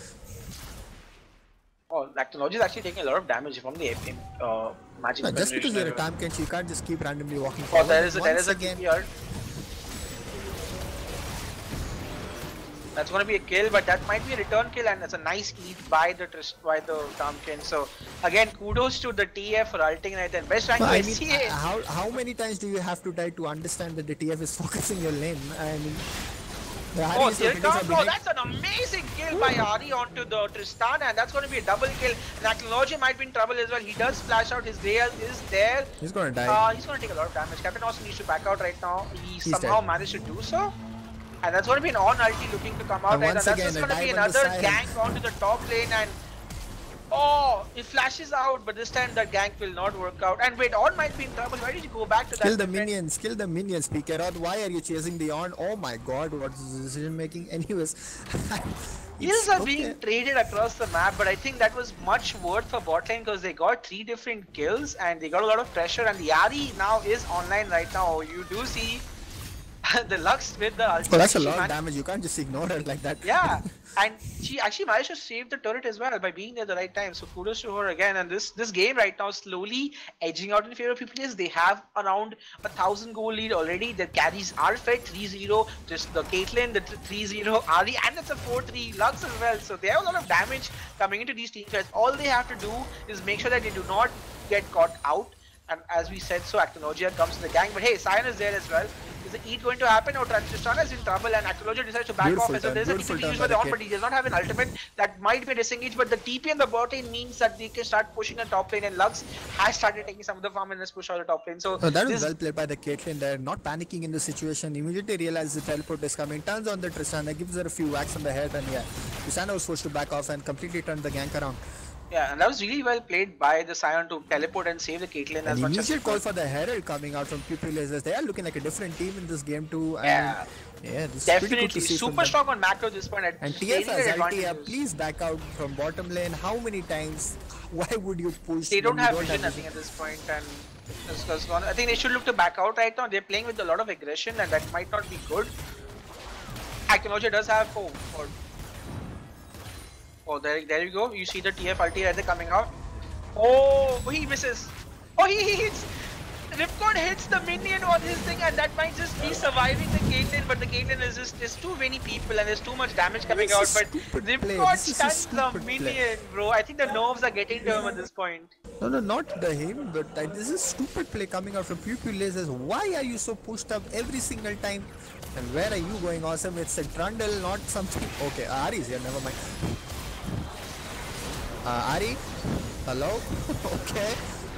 S1: Oh, that technology is actually taking a lot of damage from the A P uh, magic.
S2: No, just because
S1: penetration
S2: you're a
S1: as well.
S2: Tam Kench, you can't just keep randomly walking
S1: Oh,
S2: forward.
S1: there is a, there
S2: Once
S1: is a
S2: again,
S1: T P ult. That's going to be a kill, but that might be a return kill, and it's a nice eat by the Trist by the Tompkins. So again, kudos to the T F for ulting right there. Best rank
S2: No,
S1: to
S2: I mean,
S1: S C A.
S2: uh, how how many times do you have to try to understand that the T F is focusing your lane? I mean, the Ahri
S1: Oh,
S2: is
S1: here
S2: hitting
S1: comes!
S2: some
S1: Oh,
S2: behind-
S1: that's an amazing kill by Ahri onto the Tristana, and that's going to be a double kill. Technology might be in trouble as well. He does splash out. His Grail is there.
S2: He's gonna die.
S1: Uh, he's going to take a lot of damage. Captain Austin needs to back out right now. He
S2: He's
S1: somehow
S2: dead.
S1: managed to do so. And that's going to be an on ulti looking to come out.
S2: And
S1: And,
S2: once
S1: that's
S2: again,
S1: just
S2: a
S1: going to be
S2: dive on the
S1: another
S2: side.
S1: gank onto the top lane. And oh, it flashes out, but this time that gank will not work out. And wait, on might be in trouble. Why did you go back to that?
S2: Kill the
S1: different-
S2: minions, kill the minions, P K Rod. Why are you chasing the on? Oh my god, what's the decision making? Anyways,
S1: Heals
S2: it's
S1: are
S2: okay.
S1: being traded across the map, but I think that was much worth for bot lane because they got three different kills and they got a lot of pressure. And the Ahri now is online right now. You do see the Lux with the
S2: Oh,
S1: ultimate.
S2: that's a
S1: She
S2: lot of
S1: man-
S2: damage. You can't just ignore it like that.
S1: yeah, and she actually managed to save the turret as well by being there at the right time. So kudos to her again. And this this game right now is slowly edging out in favor of P P S. They have around a thousand goal lead already. Their carries are fed three zero. Just the Caitlyn, the three zero Ari, and it's a four three Lux as well. So they have a lot of damage coming into these team fights. All they have to do is make sure that they do not get caught out. And as we said, so Actologia comes to the gang. But hey, Sion is there as well. Is the eat going to happen? Or Tristana is in trouble and Actologia decides to back
S2: Beautiful
S1: off as well.
S2: turn,
S1: There's a
S2: beautiful
S1: T P to
S2: turn
S1: use
S2: by
S1: for the
S2: the
S1: on,
S2: kid.
S1: but he does not have an ultimate. That might be disengaged, but the T P and the bot lane means that they can start pushing the top lane, and Lux has started taking some of the farm and has pushed out the top lane. So
S2: Oh, that was
S1: this,
S2: well played by the Caitlyn there, not panicking in the situation, immediately realizes the teleport is coming, turns on the Tristana, gives her a few whacks on the head, and yeah, Tristana was forced to back off and completely turn the gank around.
S1: yeah, and that was really well played by the Sion to teleport and save the Caitlyn as
S2: An
S1: much as
S2: immediate
S1: he
S2: call
S1: could.
S2: for the Herald coming out from P P Lasers. They are looking like a different team in this game too. And
S1: Yeah.
S2: yeah, this is pretty good
S1: Definitely
S2: to see from
S1: super
S2: them.
S1: strong on macro at this point. At
S2: And T F
S1: taking
S2: has
S1: their
S2: Ulti up,
S1: advantages.
S2: please back out from bottom lane. How many times? Why would you push?
S1: They don't
S2: when you
S1: have vision, I think, at this point, and this was gone. I think they should look to back out right now. They're playing with a lot of aggression, and that might not be good. Akinoja does have oh, oh, oh, there, there you go. You see the T F ulti right there coming out. Oh, he misses. Oh, he hits. Ripcord hits the minion on his thing, and that might just be surviving the Caitlyn, but the Caitlyn is just, there's too many people and there's too much damage coming
S2: This
S1: out.
S2: is
S1: But
S2: stupid play.
S1: Ripcord
S2: This is a
S1: stuns the
S2: stupid play.
S1: minion, bro. I think the nerves are getting to him at this point.
S2: No, no, not the him, but that, this is stupid play coming out from P P Lasers. Why are you so pushed up every single time? And where are you going, Awesome? It's a trundle, not something. Okay, Ari's here, never mind. Uh, Ari? Hello? Okay.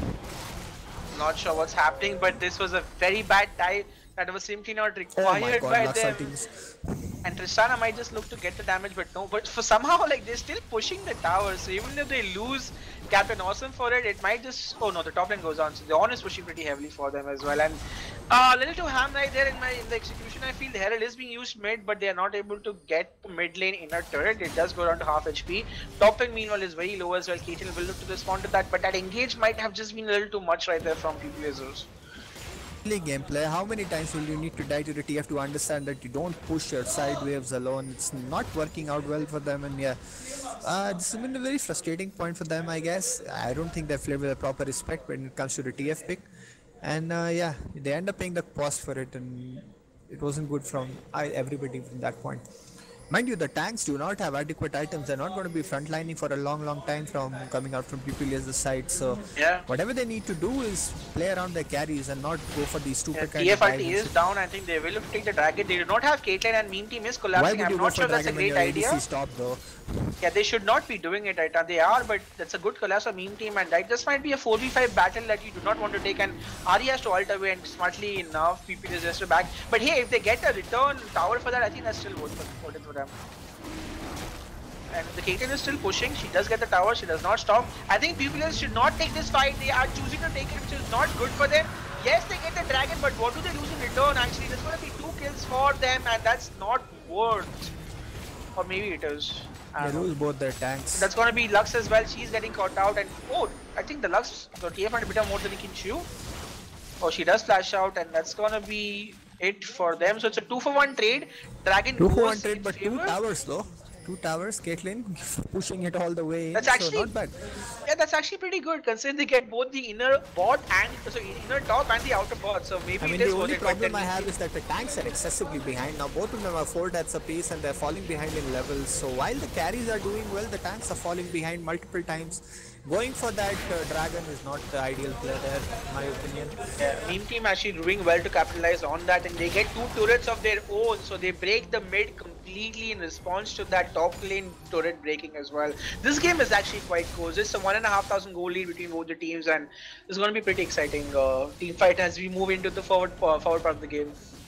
S1: Not sure what's happening, but this was a very bad dive that was simply not
S2: Oh
S1: required
S2: my god,
S1: by
S2: Lux
S1: them.
S2: ulti.
S1: And Tristana might just look to get the damage, but no. But for somehow, like, they're still pushing the tower. So even if they lose Captain Awesome for it, it might just. Oh no, the top lane goes on. So the on is pushing pretty heavily for them as well. And uh, a little too ham right there in my in the execution. I feel the Herald is being used mid, but they are not able to get the mid lane inner turret. It does go down to half H P. Top lane meanwhile is very low as well. Caitlyn will look to respond to that, but that engage might have just been a little too much right there from P P Lasers.
S2: Gameplay, how many times will you need to die to the T F to understand that you don't push your side waves alone? It's not working out well for them, and yeah, uh, this has been a very frustrating point for them, I guess. I don't think they've played with a proper respect when it comes to the T F pick, and uh, yeah, they end up paying the cost for it, and it wasn't good from I, everybody from that point. Mind you, the tanks do not have adequate items. They're not going to be frontlining for a long, long time from coming out from P P Lasers' side. So
S1: Yeah.
S2: whatever they need to do is play around their carries and not go for these stupid
S1: Yeah,
S2: kind of
S1: T F R T
S2: dives.
S1: is down. I think they will have to take the dragon. They do not have Caitlyn, and meme team is
S2: Why
S1: collapsing.
S2: would
S1: I'm
S2: you go
S1: not
S2: for
S1: sure that's a
S2: dragon when
S1: great
S2: your A D
S1: idea.
S2: C stopped though?
S1: Yeah, they should not be doing it right now. They are, but that's a good collapse of meme team, and that just might be a four v five battle that you do not want to take. And Ari has to ult away, and smartly enough, P P is just back. But hey, if they get a return tower for that, I think that's still worth it worth it for them. And the Caitlyn is still pushing. She does get the tower. She does not stop. I think P P L should not take this fight. They are choosing to take it, which is not good for them. Yes, they get the dragon, but what do they lose in return? Actually, there's going to be two kills for them, and that's not worth. Or maybe it is. I
S2: They
S1: don't know.
S2: lose both their tanks.
S1: That's gonna be Lux as well. She's getting caught out, and oh, I think the Lux, the T F had a bit of more than he can chew. Oh, she does flash out, and that's gonna be it for them. So it's a two for one trade. Dragon
S2: Two for one
S1: goes
S2: trade,
S1: in
S2: but two
S1: favor.
S2: towers though. Two towers, Caitlyn pushing it all the way in,
S1: That's
S2: so
S1: actually-
S2: not bad.
S1: Yeah, that's actually pretty good considering they get both the inner bot and so inner top and the outer bot. So maybe
S2: I mean,
S1: it is
S2: the
S1: worth
S2: only
S1: it. but
S2: problem
S1: then
S2: I have is that the tanks are excessively behind. Now, both of them are four deaths apiece and they're falling behind in levels. So, while the carries are doing well, the tanks are falling behind multiple times. Going for that uh, dragon is not the ideal play there, in my opinion.
S1: Yeah, meme team actually doing well to capitalize on that, and they get two turrets of their own, so they break the mid completely in response to that top lane turret breaking as well. This game is actually quite close. It's a one and a half thousand goal lead between both the teams, and it's going to be pretty exciting uh, team fight as we move into the forward uh, forward part of the game.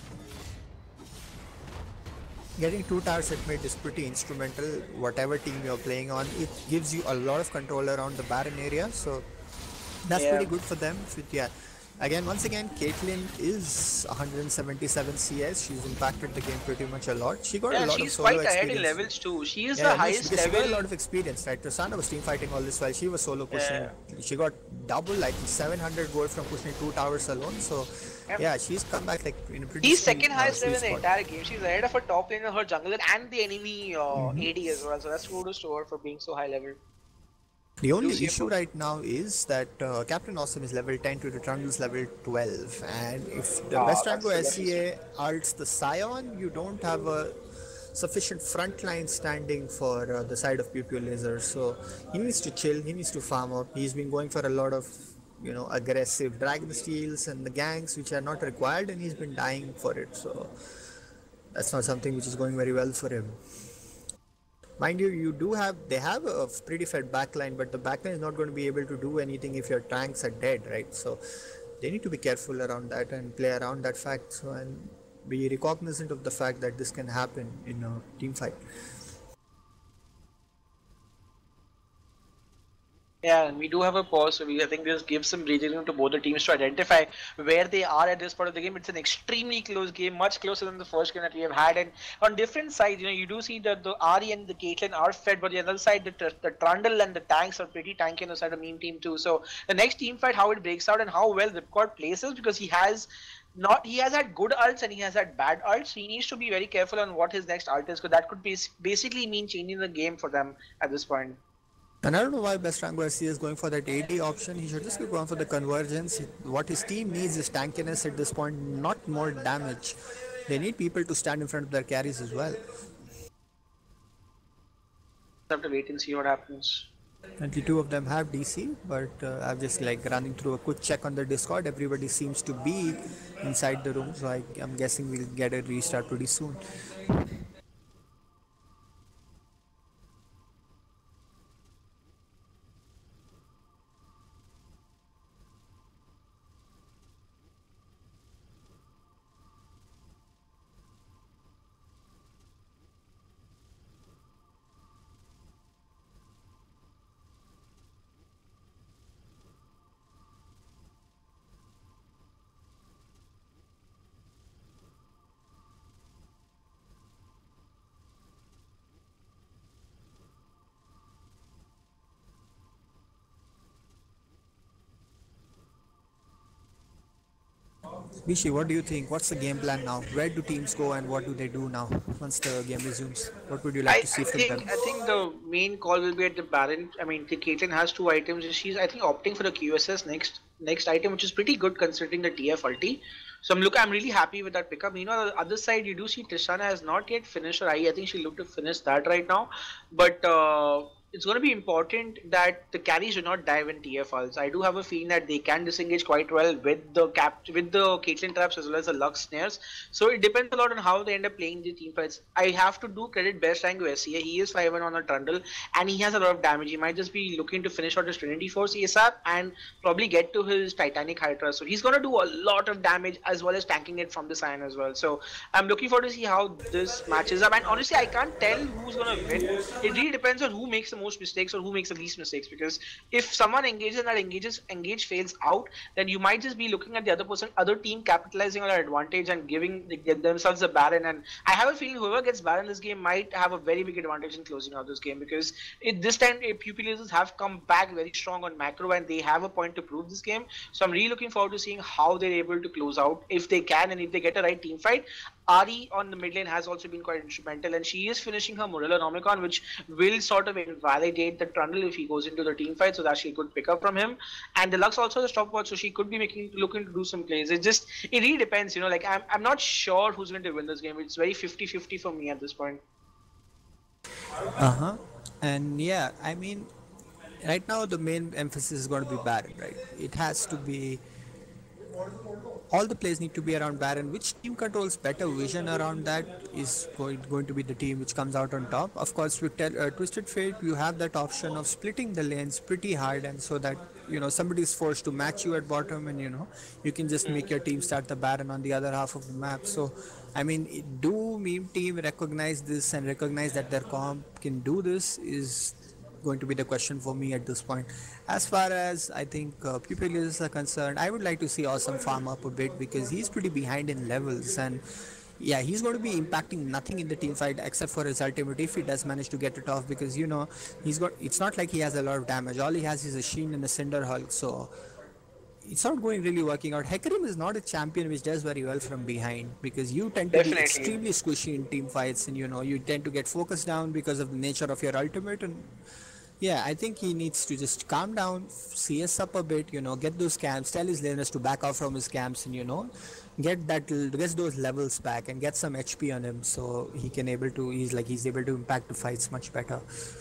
S2: Getting two towers at mid is pretty instrumental. Whatever team you're playing on, it gives you a lot of control around the Baron area. So that's
S1: Yeah.
S2: pretty good for them. So, yeah, Again, once again, Caitlyn is one hundred seventy-seven C S. She's impacted the game pretty much a lot. She got a
S1: Yeah,
S2: lot of
S1: she's
S2: solo
S1: quite ahead in
S2: experience.
S1: levels too. She is
S2: Yeah,
S1: the
S2: yeah, no, she,
S1: highest
S2: because she got a
S1: level.
S2: lot of experience, right? Tristana was team fighting all this while she was solo pushing.
S1: Uh,
S2: She got double, like seven hundred gold from pushing two towers alone. So,
S1: yeah.
S2: yeah, she's come back like in a pretty
S1: She's
S2: sweet,
S1: second
S2: uh,
S1: highest level
S2: sweet
S1: in the
S2: spot.
S1: entire game. She's ahead of her top laner, her jungler, and the enemy uh, A D as well. So that's kudos to her for being so high level.
S2: The
S1: Do
S2: only
S1: see
S2: issue right now is that uh, Captain Awesome is level ten to the Trundle's level twelve, and if the
S1: Ah,
S2: West Rango
S1: that's the lesson.
S2: S C A ults the Scion, you don't have a sufficient front line standing for uh, the side of P P U Laser. So he needs to chill, he needs to farm up. He's been going for a lot of you know aggressive Dragon Steals and the ganks which are not required, and he's been dying for it. So that's not something which is going very well for him. Mind you, you do have they have a pretty fed backline, but the backline is not going to be able to do anything if your tanks are dead, right? So they need to be careful around that and play around that fact. So and be recognizant of the fact that this can happen in a team fight.
S1: Yeah, and we do have a pause, so we I think this gives some breathing room to both the teams to identify where they are at this part of the game. It's an extremely close game, much closer than the first game that we have had. And on different sides, you know, you do see that the Ari and the Caitlyn are fed, but the other side, the, tr- the Trundle and the tanks are pretty tanky on the side of meme team too. So the next team fight, how it breaks out and how well Ripcord places, because he has not he has had good ults and he has had bad ults. So he needs to be very careful on what his next ult is, because that could be basically mean changing the game for them at this point.
S2: And I don't know why Best Rango S C is going for that A D option. He should just be going for the convergence. What his team needs is tankiness at this point, not more damage. They need people to stand in front of their carries as well.
S1: Have to wait and see what happens.
S2: And the two of them have D C, but uh, I'm just like running through a quick check on the Discord. Everybody seems to be inside the room, so I, I'm guessing we'll get a restart pretty soon. Bishi, what do you think? What's the game plan now? Where do teams go and what do they do now once the game resumes? What would you like
S1: I,
S2: to
S1: I
S2: see from them?
S1: think I think the main call will be at the Baron. I mean, the Caitlyn has two items. She's I think opting for the Q S S next next item, which is pretty good considering the T F ulti. So I'm look I'm really happy with that pickup. You know, on the other side you do see Tristana has not yet finished her I. I think she'll look to finish that right now. But uh, it's going to be important that the carries do not die when T F ults. I do have a feeling that they can disengage quite well with the cap with the Caitlyn traps as well as the Lux snares. So it depends a lot on how they end up playing the team fights. I have to do credit Best Rango S C A. He is five one on a Trundle and he has a lot of damage. He might just be looking to finish out his Trinity Force A S A P and probably get to his Titanic Hydra. So he's going to do a lot of damage as well as tanking it from the Scion as well. So I'm looking forward to see how this matches up. And honestly, I can't tell who's going to win. It really depends on who makes the most mistakes or who makes the least mistakes, because if someone engages and that engages engage fails out, then you might just be looking at the other person other team capitalizing on their advantage and giving the, themselves a Baron. And I have a feeling whoever gets Baron this game might have a very big advantage in closing out this game, because it, this time uh, Pupilizers have come back very strong on macro and they have a point to prove this game. So I'm really looking forward to seeing how they're able to close out if they can, and if they get a right team fight. Ari on the mid lane has also been quite instrumental, and she is finishing her Morello Nomicon, which will sort of invalidate the Trundle if he goes into the team fight, so that she could pick up from him. And Deluxe also has stopwatch, so she could be making looking to do some plays. It just it really depends, you know. Like I'm I'm not sure who's going to win this game. It's very fifty fifty for me at this point.
S2: Uh huh. And yeah, I mean, right now the main emphasis is going to be Baron, right? It has to be. All the plays need to be around Baron. Which team controls better vision around that is going, going to be the team which comes out on top. Of course, with uh, Twisted Fate, you have that option of splitting the lanes pretty hard, and so that you know somebody is forced to match you at bottom, and you know you can just make your team start the Baron on the other half of the map. So, I mean, do meme team recognize this and recognize that their comp can do this? Is going to be the question for me at this point. As far as I think uh, Pupilis are concerned, I would like to see Awesome farm up a bit because he's pretty behind in levels, and yeah, he's going to be impacting nothing in the team fight except for his ultimate if he does manage to get it off, because you know he's got. It's not like he has a lot of damage. All he has is a Sheen and a Cinder Hulk, so it's not going really working out. Hecarim is not a champion which does very well from behind because you tend to
S1: Definitely.
S2: be extremely squishy in team fights, and you know you tend to get focused down because of the nature of your ultimate. And yeah, I think he needs to just calm down, C S up a bit, you know, get those camps, tell his laners to back off from his camps, and you know, get that get those levels back and get some H P on him so he can able to he's like he's able to impact the fights much better.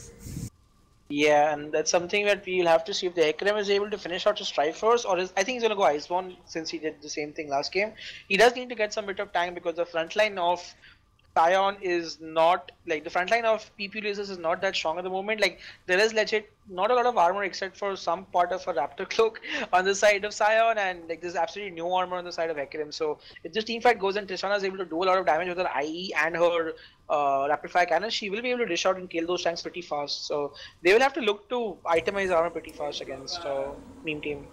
S1: Yeah, and that's something that we'll have to see if the Hecarim is able to finish out his Triforce, or is, I think he's gonna go Iceborne since he did the same thing last game. He does need to get some bit of time because the front line of Sion is not like the front line of P P lasers is not that strong at the moment. Like there is legit not a lot of armor except for some part of a Raptor cloak on the side of Sion, and like there's absolutely no armor on the side of Hecarim. So if this team fight goes and Tristana is able to do a lot of damage with her I E and her uh, rapid fire cannon, she will be able to dish out and kill those tanks pretty fast. So they will have to look to itemize armor pretty fast against uh, meme team.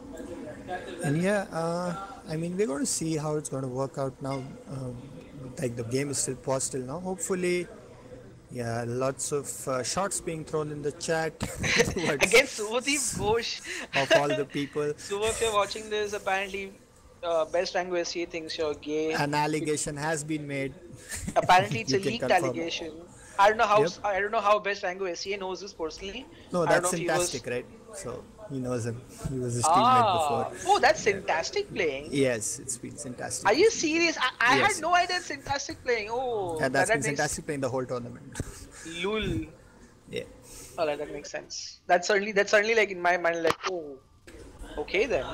S2: And yeah, uh, I mean we're going to see how it's going to work out now. Um, like the game is still paused till now. Hopefully, yeah, lots of uh, shots being thrown in the chat
S1: against Subhadeep Ghosh
S2: of all the people.
S1: Subha, if you're watching this, apparently uh, Best Rango S C A thinks you're gay.
S2: An allegation has been made.
S1: Apparently, it's a leaked confirm. allegation. I don't know how. Yep. I don't know how Best Rango S C A knows this personally.
S2: No, that's fantastic, was... right? So he knows him. He was his teammate ah. before.
S1: Oh, that's Syntastic playing.
S2: Yes, it's been Syntastic.
S1: Are you serious? I, I
S2: yes.
S1: had no idea it's Syntastic playing. Oh,
S2: yeah, that's that, been that Syntastic makes... playing the whole tournament.
S1: Lul.
S2: Yeah.
S1: Alright, that makes sense. That's certainly that's certainly like in my mind like oh, okay then.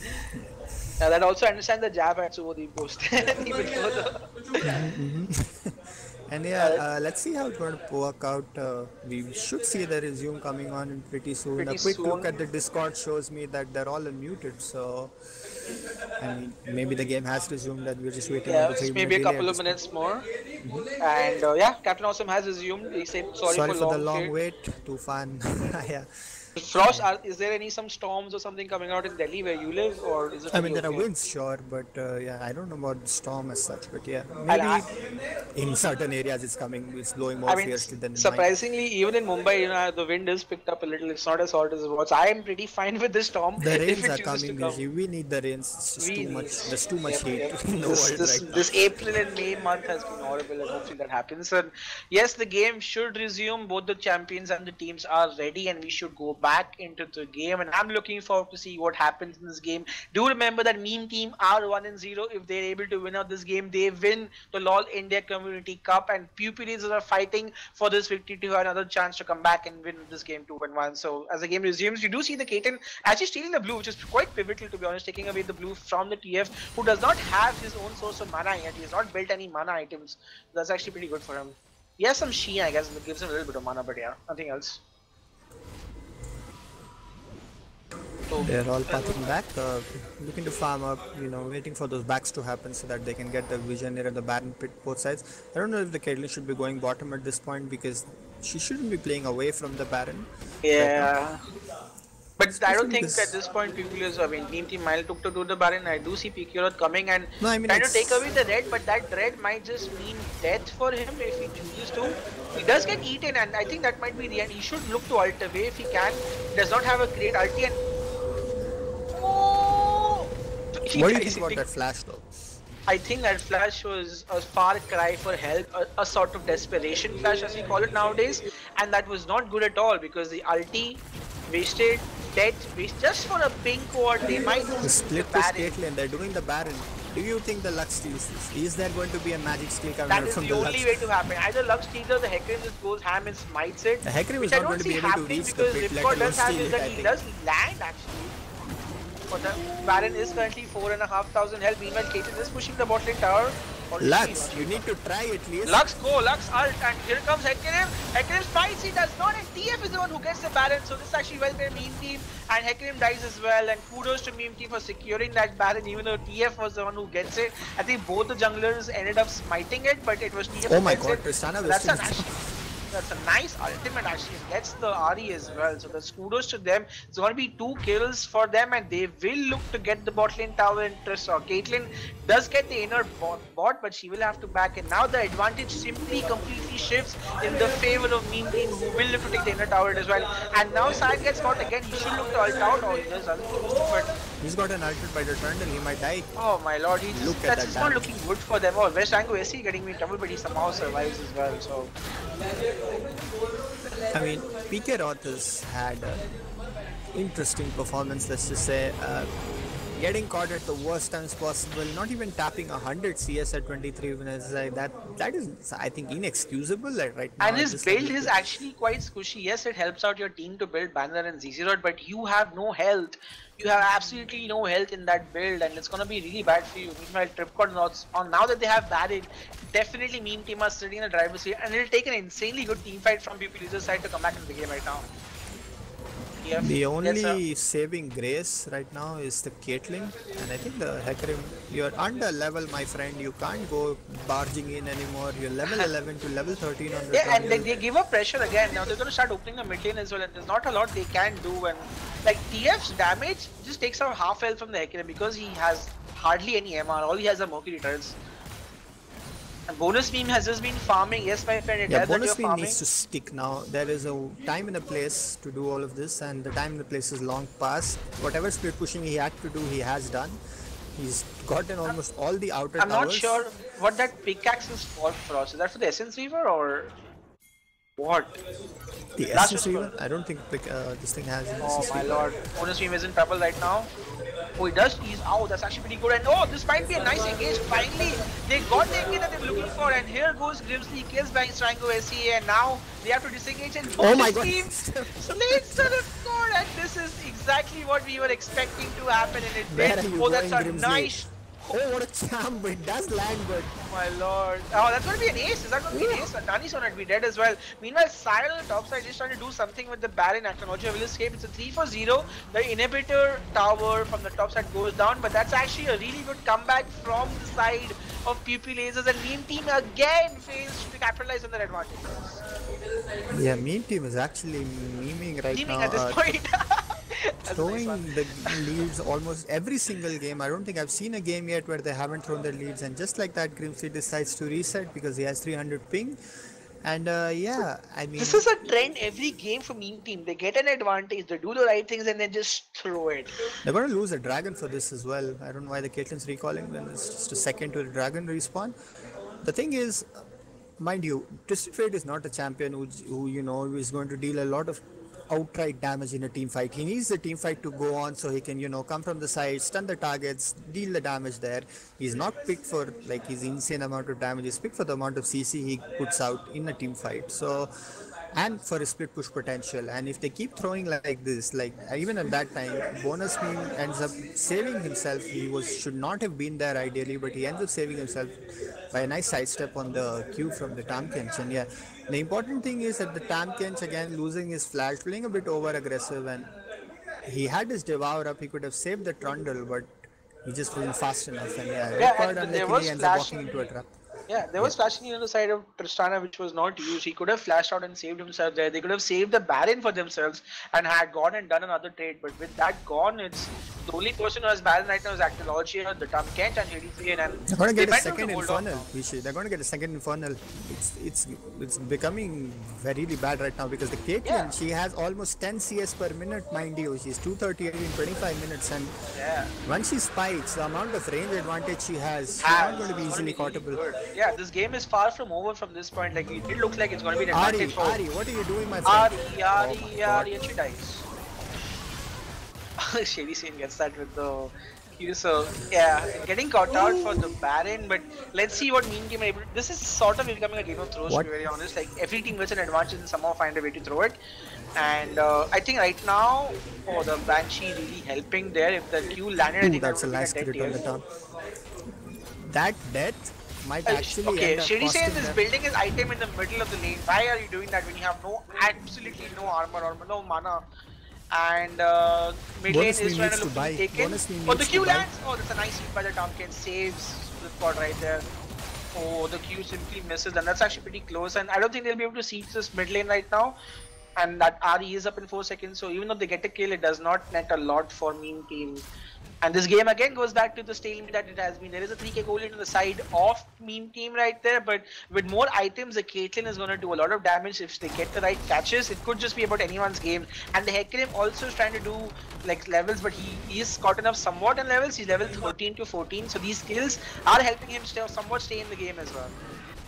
S1: Now that also understand the jab at Subhadeep Ghosh even further.
S2: Mm-hmm. And yeah, uh, let's see how it's going to work out. Uh, we should see the resume coming on in pretty soon.
S1: Pretty
S2: a quick
S1: soon.
S2: look at the Discord shows me that they're all unmuted. So, I mean, maybe the game has resumed and we're just waiting.
S1: Yeah,
S2: on the
S1: maybe a couple of minutes point. more. Mm-hmm. And uh, yeah, Captain Awesome has resumed. He said sorry,
S2: sorry
S1: for,
S2: for
S1: long
S2: the long
S1: wait.
S2: wait. Too fun. Yeah.
S1: Frost, are, is there any some storms or something coming out in Delhi where you live, or is it?
S2: I mean, there
S1: okay?
S2: are winds, sure, but uh, yeah, I don't know about the storm as such, but yeah, maybe I, in certain areas it's coming, it's blowing more I mean, fiercely than.
S1: Surprisingly, mine. even in Mumbai, you know, the wind is picked up a little. It's not as hot as it was. I am pretty fine with this storm.
S2: The rains are coming. Come. We need the rains. It's just
S1: we
S2: too much. There's too much
S1: yep,
S2: heat
S1: yep.
S2: in the
S1: this,
S2: world
S1: this,
S2: right
S1: this
S2: now.
S1: April and May month has been horrible, and hopefully that happens. And yes, the game should resume. Both the champions and the teams are ready, and we should go back into the game. And I'm looking forward to see what happens in this game. Do remember that meme team are one and zero. If they're able to win out this game, they win the LoL India Community Cup, and Pupilis are fighting for this victory to have another chance to come back and win this game two and one. So as the game resumes, you do see the Kaiten actually stealing the blue, which is quite pivotal to be honest, taking away the blue from the T F, who does not have his own source of mana yet. He has not built any mana items. That's actually pretty good for him. He has some Sheen, I guess, that gives him a little bit of mana, but yeah, nothing else.
S2: So, they're all pathing back, uh, looking to farm up, you know, waiting for those backs to happen so that they can get the Visioneer and the Baron pit both sides. I don't know if the Caitlyn should be going bottom at this point because she shouldn't be playing away from the Baron.
S1: Yeah. But I don't think this... at this point Pupilis, I mean, Team Team Mile took to do the Baron. I do see P Q R coming and
S2: no, I mean,
S1: trying to take away the red, but that red might just mean death for him if he chooses to. He does get eaten, and I think that might be the end. He should look to ult away if he can. He does not have a great ulti, and
S2: what do you think about that flash though?
S1: I think that flash was a far cry for help, a, a sort of desperation flash as we call it nowadays, and that was not good at all because the ulti wasted, dead, waste just for a pink ward. They might
S2: the split this Caitlyn, they're doing the Baron. Do you think the Lux steals this? Is there going to be a magic steal coming
S1: that
S2: out from the
S1: That is
S2: Lux?
S1: the only way to happen. Either Lux steals or the Hecarim just goes ham and smites it.
S2: The Hecarim is not going to be able to reach the pit, let alone
S1: does have
S2: steal
S1: is
S2: it,
S1: that
S2: I
S1: he
S2: think.
S1: does land actually. But the Baron is currently four and a half thousand health. Meanwhile, Caitlyn is pushing the bot lane tower.
S2: Lux, you need to try at least.
S1: Lux go, Lux ult, and here comes Hecarim. Hecarim fights, he does not, and T F is the one who gets the Baron. So this is actually well played meme team, and Hecarim dies as well. And kudos to meme team for securing that Baron, even though T F was the one who gets it. I think both the junglers ended up smiting it, but it was T F.
S2: Oh my god, Tristana
S1: that's a That's a nice ultimate actually. Gets the R E as well. So the kudos to them. It's going to be two kills for them and they will look to get the bot lane tower interest. So Caitlyn does get the inner bot, bot, but she will have to back in. Now the advantage simply completely shifts in the favor of Meme Team, who will look to take the inner tower as well. And now Side gets caught again. He should look to ult out, or he just doesn't. But
S2: he's got an ultimate by the Trundle. He might die.
S1: Oh my lord, he just,
S2: Look
S1: that's
S2: at
S1: just
S2: that
S1: not
S2: damage.
S1: looking good for them. Oh, West Rango S C getting me in trouble, but he somehow survives as well. So
S2: I mean, P K Roth has had an interesting performance, let's just say. Uh, getting caught at the worst times possible, not even tapping one hundred C S at twenty-three minutes, like that, that is, I think, inexcusable like, right now.
S1: and his
S2: Just
S1: build
S2: like-
S1: is actually quite squishy. Yes, it helps out your team to build Banner and Z Z Rod, but you have no health. You have absolutely no health in that build, and it's gonna be really bad for you. Meanwhile, Tripcord nods on now that they have Baron, definitely Meme Team are sitting in the driver's seat, and it'll take an insanely good team fight from People User side to come back in the game right now. T F
S2: The
S1: gets
S2: only
S1: a-
S2: saving grace right now is the Caitlyn, and I think the Hecarim, you're under level, my friend. You can't go barging in anymore. You're level eleven to level thirteen on the
S1: Yeah, and
S2: Trundle.
S1: like they give up pressure again. Now they're gonna start opening the mid lane as well, and there's not a lot they can do. And like T F's damage just takes out half health from the Hecarim because he has hardly any M R. All he has are Mercury turrets. And bonus meme has just been farming. Yes, my friend, it
S2: Yeah,
S1: has that
S2: bonus
S1: you're
S2: beam
S1: farming.
S2: needs to stick now. There is a time and a place to do all of this, and the time and the place is long past. Whatever split pushing he had to do, he has done. He's gotten almost all the outer
S1: I'm not
S2: towers.
S1: sure what that pickaxe is for, Frost. Is that for the Essence Weaver or what?
S2: The
S1: Last
S2: Essence
S1: whisper.
S2: Weaver? I don't think pick- uh, this thing has an
S1: Oh
S2: Essence
S1: my
S2: Weaver.
S1: lord. Bonus meme is in trouble right now. Oh, he does. He's out. That's actually pretty good. And oh, this might be a nice engage. Finally, they got the engage that they were looking for. And here goes Grimsley, kills by Strango S E. And now they have to disengage. And
S2: Oh my
S1: bonus
S2: god!
S1: team slates to the score. And this is exactly what we were expecting to happen. And it
S2: Where
S1: did.
S2: are you
S1: Oh, that's
S2: going,
S1: a
S2: Grimsley?
S1: nice.
S2: Oh, what a champ! It does land, but
S1: Oh my lord. Oh, that's going to be an ace. Is that going to be an ace? Nani's going to be dead as well. Meanwhile, Cyril on the top side is trying to do something with the Baron. Acronology will escape. It's a three for zero. The inhibitor tower from the top side goes down, but that's actually a really good comeback from the side of Pupil Lasers. And Meme Team again fails to capitalize on their advantage.
S2: yeah, Meme Team is actually memeing right
S1: Teaming
S2: now.
S1: at this
S2: uh,
S1: point. That's a nice
S2: throwing
S1: one.
S2: the leads almost every single game. I don't think I've seen a game yet where they haven't thrown the leads, and just like that, Grimsley decides to reset because he has three hundred ping. And uh, yeah, I mean,
S1: This is a trend every game for Meme Team. They get an advantage, they do the right things, and then just throw it.
S2: they're going to lose a dragon for this as well. I don't know why the Caitlyn's recalling when it's just a second to the dragon respawn. The thing is, mind you, Twisted Fate is not a champion who, who you know is going to deal a lot of outright damage in a team fight. He needs the team fight to go on so he can, you know, come from the side, stun the targets, deal the damage there. He's not picked for like his insane amount of damage. He's picked for the amount of C C he puts out in a team fight. So, and for his split push potential. And if they keep throwing like this, like even at that time, bonus meme ends up saving himself. He was should not have been there ideally, but he ends up saving himself by a nice sidestep on the Q from the Tahm Kench. And yeah, the important thing is that the Tahm Kench again losing his flash, playing a bit over aggressive, and he had his devour up. He could have saved the Trundle, but he just wasn't fast enough. And yeah,
S1: Yeah,
S2: Ripcord
S1: and there
S2: unluckily
S1: was
S2: ends up
S1: flash-
S2: walking into a trap.
S1: Yeah, there was flashing on the side of Tristana which was not used. He could have flashed out and saved himself there. They could have saved the Baron for themselves and had gone and done another trade. But with that gone, it's the only person who has Baron right now is Acnology, the Tom Kent and J D three. And
S2: They're going to
S1: they
S2: get a
S1: might have to
S2: second
S1: hold on
S2: infernal.
S1: now.
S2: Vishay. They're going to get a second infernal. It's it's it's becoming very bad right now because the Caitlyn,
S1: Yeah.
S2: she has almost ten C S per minute, mind you. She's two thirty-eight in twenty-five minutes, and
S1: Yeah.
S2: once she spikes, the amount of range advantage she has, she's
S1: Has-
S2: not going to be
S1: it's
S2: easily
S1: gonna
S2: caught.
S1: really good. Yeah, this game is far from over from this point. Like it, it looks like it's going to be an
S2: Ari,
S1: advantage for
S2: Ari, what are you doing, my friend?
S1: Ari, Ari,
S2: Oh my God.
S1: Ari, and she dies. Shady Scene gets that with the Q. So yeah, getting caught out for the Baron, but let's see what Meme Team are able to. This is sort of becoming a Game of Thrones,
S2: What?
S1: to be very honest. Like every team gets an advantage and somehow find a way to throw it. And uh, I think right now, oh, the Banshee really helping there. If the Q landed, I
S2: Ooh,
S1: think
S2: that's a
S1: that would
S2: last
S1: be a
S2: crit
S1: dead
S2: on the
S1: deal.
S2: top. That death might
S1: Uh,
S2: actually
S1: okay,
S2: end up
S1: Shady
S2: costing
S1: says is
S2: them.
S1: building his item in the middle of the lane. Why are you doing that when you have no, absolutely no armor or no mana? And uh, mid lane
S2: Bonus
S1: is
S2: me
S1: trying to
S2: needs
S1: look
S2: to
S1: to
S2: buy.
S1: be taken.
S2: Bonus me
S1: Oh, the
S2: needs
S1: Q
S2: to buy.
S1: lands! Oh, that's a nice hit by the Tompkins. Saves the spot right there. Oh, the Q simply misses, and that's actually pretty close. And I don't think they'll be able to siege this mid lane right now. And that R E is up in four seconds, so even though they get a kill, it does not net a lot for Meme Team. And this game again goes back to the stalemate that it has been. There is a three K goal into the side of Meme Team right there, but with more items, the Caitlyn is going to do a lot of damage if they get the right catches. It could just be about anyone's game. And the Hecarim also is trying to do like levels, but he, he is caught enough somewhat in levels. He's level thirteen to fourteen, so these skills are helping him stay, somewhat stay in the game as well.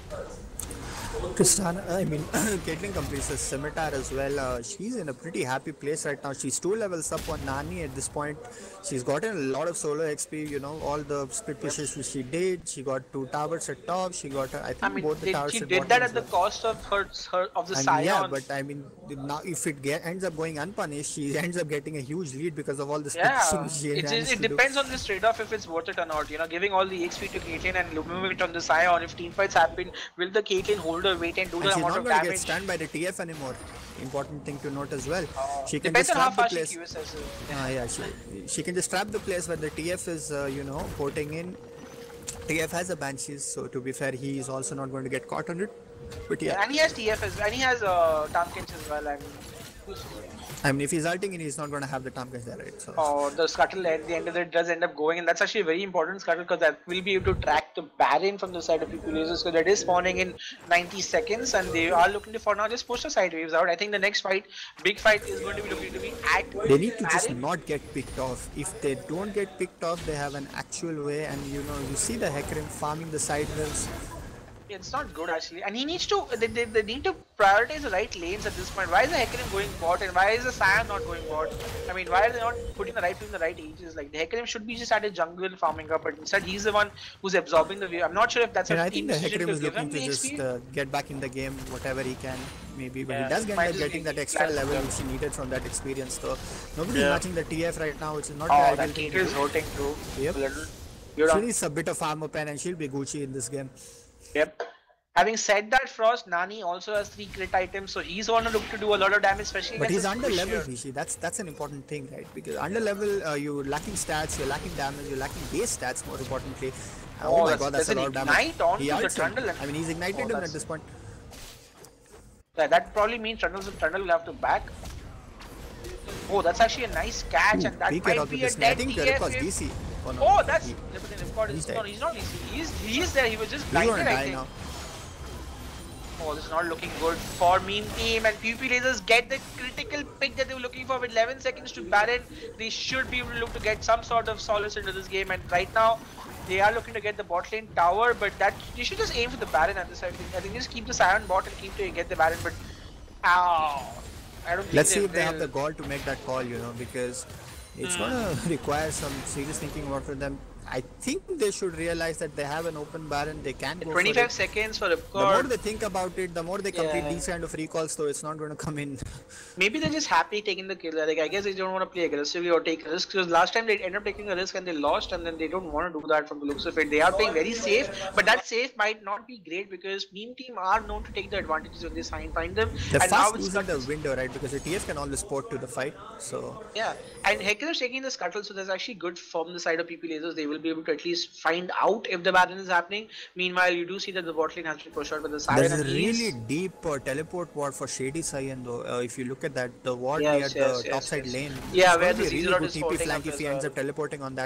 S2: Tristana, I mean, Caitlyn completes the scimitar as well. Uh, she's in a pretty happy place right now. She's two levels up on Nani at this point. She's gotten a lot of solo X P, you know, all the split pushes which she did. She got two towers at top. She got, I think,
S1: I mean,
S2: both the
S1: they,
S2: towers
S1: she
S2: at
S1: did
S2: bottom
S1: that
S2: as
S1: at the
S2: well.
S1: cost of her, her of the
S2: I mean,
S1: Scion.
S2: yeah, but I mean, now if it get, ends up going unpunished, she ends up getting a huge lead because of all the split
S1: Yeah,
S2: pushing she
S1: it,
S2: managed
S1: it
S2: to do.
S1: depends on this trade-off if it's worth it or not. You know, giving all the X P to Caitlyn and moving it on the Scion. If team fights happen, will the Caitlyn hold her weight and do
S2: And
S1: the
S2: she's
S1: amount
S2: not
S1: of
S2: going to
S1: damage?
S2: get stunned by the T F anymore. Important thing to note as well.
S1: Uh,
S2: she can
S1: depends
S2: just
S1: on how
S2: trap the
S1: fast she
S2: place.
S1: Q S S.
S2: Ah, yeah, she, she can just trap the place where the T F is, uh, you know, porting in. T F has a Banshees, so to be fair, he is also not going to get caught on it. But yeah,
S1: Yeah, and he has T F as and he has uh, Tompkins as well. And
S2: I mean, if he's ulting in, he's not going to have the Tompkins there, right? So.
S1: uh, the scuttle at the end of it does end up going, and that's actually a very important scuttle because that will be able to track the Baron from the side of people users because that is spawning in ninety seconds, and they are looking to for now just push the side waves out. I think the next fight, big fight, is going to be looking to be at
S2: They need to just
S1: Baron.
S2: not get picked off. If they don't get picked off, they have an actual way, and you know, you see the Hecarim farming the side waves.
S1: It's not good actually, and he needs to. They, they, they need to prioritize the right lanes at this point. Why is the Hecarim going bot, and why is the Scion not going bot? I mean, why are they not putting the right people in the right ages? Like the Hecarim should be just at a jungle farming up, but instead he's the one who's absorbing the wave. I'm not sure if that's
S2: And
S1: a
S2: I
S1: team
S2: think the
S1: decision
S2: Hecarim
S1: to
S2: is
S1: give
S2: looking
S1: him
S2: to
S1: the
S2: just
S1: X P.
S2: uh, get back in the game, whatever he can, maybe. But
S1: Yeah,
S2: he does get,
S1: might
S2: end up
S1: just
S2: getting
S1: be
S2: that extra
S1: glad
S2: level
S1: for them.
S2: which he needed from that experience. So nobody's
S1: Yeah.
S2: matching the T F right now, which is not
S1: Oh,
S2: the ideal
S1: that
S2: thing
S1: Kate
S2: to
S1: is
S2: do.
S1: hurting too.
S2: Yep.
S1: A little. You're
S2: She
S1: on.
S2: needs a bit of armor pen, and she'll be Gucci in this game.
S1: Yep. Having said that, Frost, Nani also has three crit items, so he's going to look to do a lot of damage, especially
S2: But he's
S1: against
S2: under
S1: this
S2: level,
S1: Pusher.
S2: Rishi. That's that's an important thing, right? Because under level, uh, you're lacking stats, you're lacking damage, you're lacking base stats. More importantly, oh,
S1: Oh,
S2: my
S1: that's-
S2: god, that's a
S1: there's
S2: lot
S1: an
S2: of damage.
S1: ignite onto
S2: He
S1: the
S2: ults him.
S1: Trundle and-
S2: I mean, he's ignited
S1: Oh,
S2: him at
S1: that's-
S2: this point.
S1: Yeah, that probably means Trundle, Trundle will have to back. Oh, that's actually a nice catch,
S2: Ooh,
S1: and that
S2: P K
S1: might
S2: out
S1: be
S2: with
S1: a
S2: this. I
S1: dead
S2: think
S1: T
S2: Rip
S1: F.
S2: was
S1: if-
S2: D C. Oh, no.
S1: Oh, that's
S2: He-
S1: Ripcord
S2: he's
S1: is
S2: dead.
S1: no, he's not D C. He's he's there. He was just
S2: He's
S1: blinded,
S2: gonna
S1: I
S2: die
S1: think.
S2: now.
S1: Oh, this is not looking good for Meme Team, and P P Lasers get the critical pick that they were looking for with eleven seconds to Baron. They should be able to look to get some sort of solace into this game, and right now they are looking to get the bot lane tower, but that they should just aim for the Baron at this time. I think just keep the Scion bot and keep to get the Baron, but ow. I don't think
S2: Let's see if they
S1: will.
S2: have the gall to make that call, you know, because it's gonna require some serious thinking about for them. I think they should realize that they have an open Baron. They can go for
S1: twenty-five
S2: it.
S1: seconds for
S2: The more
S1: Ripcord.
S2: they think about it, the more they complete
S1: Yeah.
S2: these kind of recalls, though it's not going to come in.
S1: Maybe they're just happy taking the kill. Like I guess they don't want to play aggressively or take risks. Because last time they ended up taking a risk and they lost, and then they don't want to do that from the looks of it. They are playing very safe, but that safe might not be great because Meme Team are known to take the advantages when they find find them.
S2: They're
S1: and now
S2: fast
S1: it's
S2: losing the
S1: Scuttle.
S2: window, right? Because the T F can always port to the fight. So
S1: Yeah, and Hecarim's taking the scuttle, so that's actually good from the side of P P Lasers. They will be able to at least find out if the Baron is happening. Meanwhile, you do see that the bot lane has been pushed out by the Siren.
S2: there's a
S1: and he's-
S2: really deep uh, teleport ward for Shady Saiyan, though. Uh, if you look at that, the ward
S1: Yes,
S2: near
S1: yes,
S2: the
S1: yes,
S2: top side
S1: yes.
S2: lane.
S1: Yeah,
S2: it's
S1: where
S2: going to
S1: the
S2: be a really
S1: Zero
S2: good
S1: is
S2: T P
S1: holding
S2: flank
S1: up
S2: if
S1: as
S2: he ends
S1: well.
S2: up teleporting on that.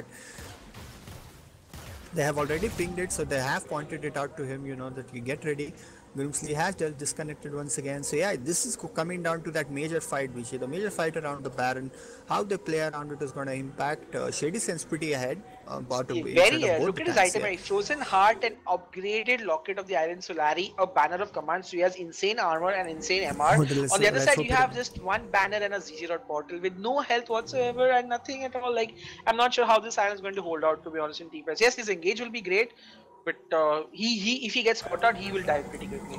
S2: They have already pinged it, so they have pointed it out to him, you know, that you get ready. Grimsley has just disconnected once again. So yeah, this is co- coming down to that major fight, Vishay. The major fight around the Baron. How they play around it is going to impact. Uh, Shady Sense pretty ahead. Uh, about to be
S1: Very,
S2: instead of
S1: uh,
S2: both
S1: look
S2: the
S1: at his
S2: tanks,
S1: item,
S2: yeah.
S1: right? Frozen Heart and upgraded Locket of the Iron Solari, a banner of commands. So he has insane armor and insane M R.
S2: Oh, let's-
S1: On the other
S2: let's
S1: side,
S2: hope
S1: you
S2: it-
S1: have just one banner and a Z Z dot portal with no health whatsoever and nothing at all. Like, I'm not sure how this Iron is going to hold out, to be honest, in T P S. Yes, his engage will be great, but uh, he, he, if he gets caught out, he will die pretty quickly.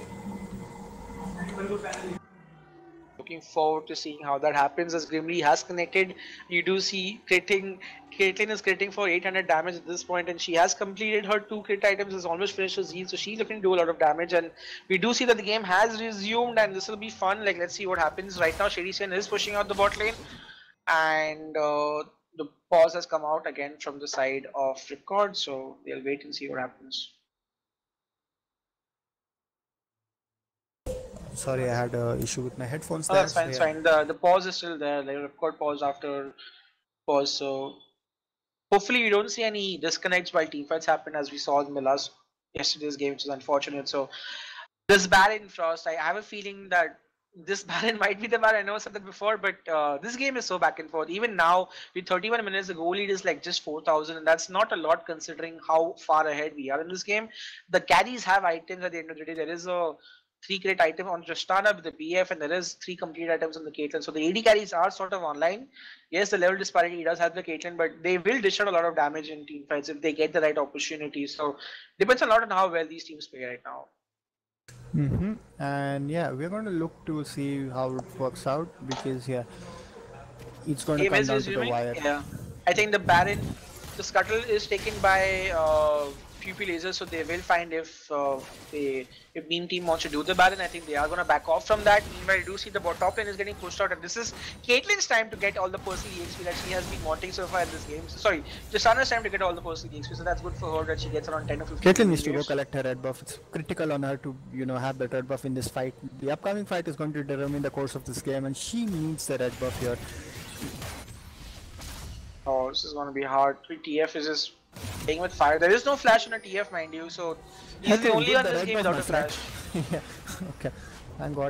S1: Looking forward to seeing how that happens as Grimly has connected. You do see critting. Caitlyn is critting for eight hundred damage at this point, and she has completed her two crit items, has almost finished her zeal, so she's looking to do a lot of damage. And we do see that the game has resumed, and this will be fun. Like, let's see what happens. Right now, Shady Sen is pushing out the bot lane, and uh, the pause has come out again from the side of Ripcord, so they'll wait and see what happens.
S2: Sorry, I had an issue with my headphones
S1: Oh,
S2: there.
S1: that's
S2: So
S1: fine. It's
S2: yeah.
S1: fine. The the pause is still there. Like record pause after pause. So hopefully we don't see any disconnects while team fights happen, as we saw in the last yesterday's game, which is unfortunate. So this Baron Frost, I have a feeling that this Baron might be the Baron. I know I said that before, but uh, this game is so back and forth. Even now, with thirty-one minutes, the goal lead is like just four thousand, and that's not a lot considering how far ahead we are in this game. The carries have items at the end of the day. There is a three crate item on Tristana with the B F, and there is three complete items on the Caitlyn. So the A D carries are sort of online. Yes, the level disparity does help the Caitlyn, but they will dish out a lot of damage in team fights if they get the right opportunity. So depends a lot on how well these teams play right now.
S2: Mm-hmm. And yeah, we're going to look to see how it works out because yeah, it's going to
S1: Game
S2: come
S1: is
S2: down to the
S1: resuming.
S2: wire.
S1: Yeah, I think the Baron, the scuttle is taken by uh, Pupil Laser, so they will find if uh, they if Meme Team wants to do the Baron. I think they are gonna back off from that. Meanwhile, you do see the bot top lane is getting pushed out, and this is Caitlyn's time to get all the personal E X P that she has been wanting so far in this game. So, sorry, Tristana's time to get all the personal E X P, so that's good for her that she gets around ten or fifteen.
S2: Caitlyn needs to go collect her red buff. It's critical on her to, you know, have that red buff in this fight. The upcoming fight is going to determine the course of this game, and she needs the red buff here.
S1: Oh, this is gonna be hard. T F is just playing with fire. There is no flash on a T F, mind you, so he's the only on this game without a flash.
S2: Yeah, okay. Thank God.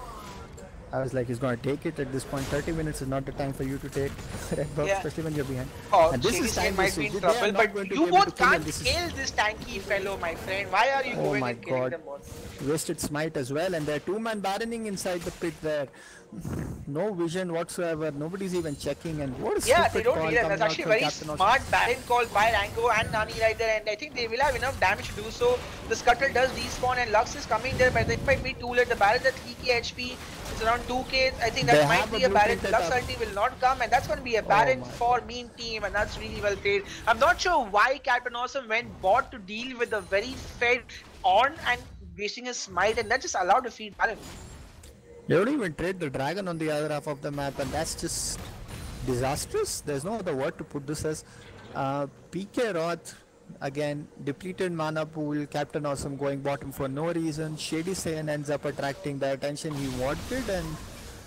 S2: I was like, he's going to take it at this point. thirty minutes is not the time for you to take red buff, yeah. Especially when you're behind.
S1: Oh, and this is time might be in trouble, but you both can't kill this tanky fellow, my friend. Why are you
S2: oh
S1: going
S2: my
S1: and killing
S2: God.
S1: them both?
S2: Wasted smite as well, and they're two-man baroning inside the pit there. No vision whatsoever. Nobody's even checking, and what a
S1: yeah, they don't
S2: call
S1: need it. That's actually a very
S2: Captain
S1: smart Baron call by Rango and Nani right there, and I think they will have enough damage to do so. The Scuttle does despawn, and Lux is coming there, but it might be too late. The Baron at three K H P. It's around two K. I think that they might be a Baron. Lux ulti will not come, and that's going to be a Baron oh for Meme Team, and that's really well played. I'm not sure why Captain Awesome went bot to deal with the very fed on and wasting his smite, and that just allowed to feed Baron.
S2: They don't even trade the dragon on the other half of the map, and that's just disastrous. There's no other word to put this as. Uh, P K Roth, again, depleted mana pool, Captain Awesome going bottom for no reason. Shady Saiyan ends up attracting the attention he wanted, and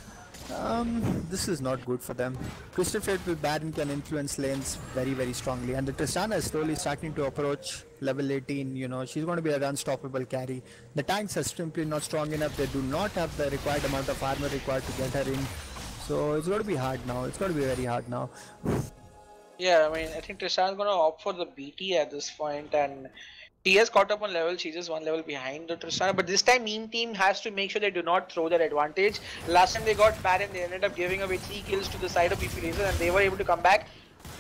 S2: um, this is not good for them. Crystal Fate with Baron can influence lanes very, very strongly, and the Tristana is slowly starting to approach level eighteen. You know, she's going to be an unstoppable carry. The tanks are simply not strong enough. They do not have the required amount of armor required to get her in. So it's going to be hard now. It's going to be very hard now.
S1: Yeah, I mean, I think Tristana's going to opt for the B T at this point, and she has caught up on level. She's just one level behind the Tristana, but this time Meme Team has to make sure they do not throw their advantage. Last time they got Baron, they ended up giving away three kills to the side of P P Laser, and they were able to come back.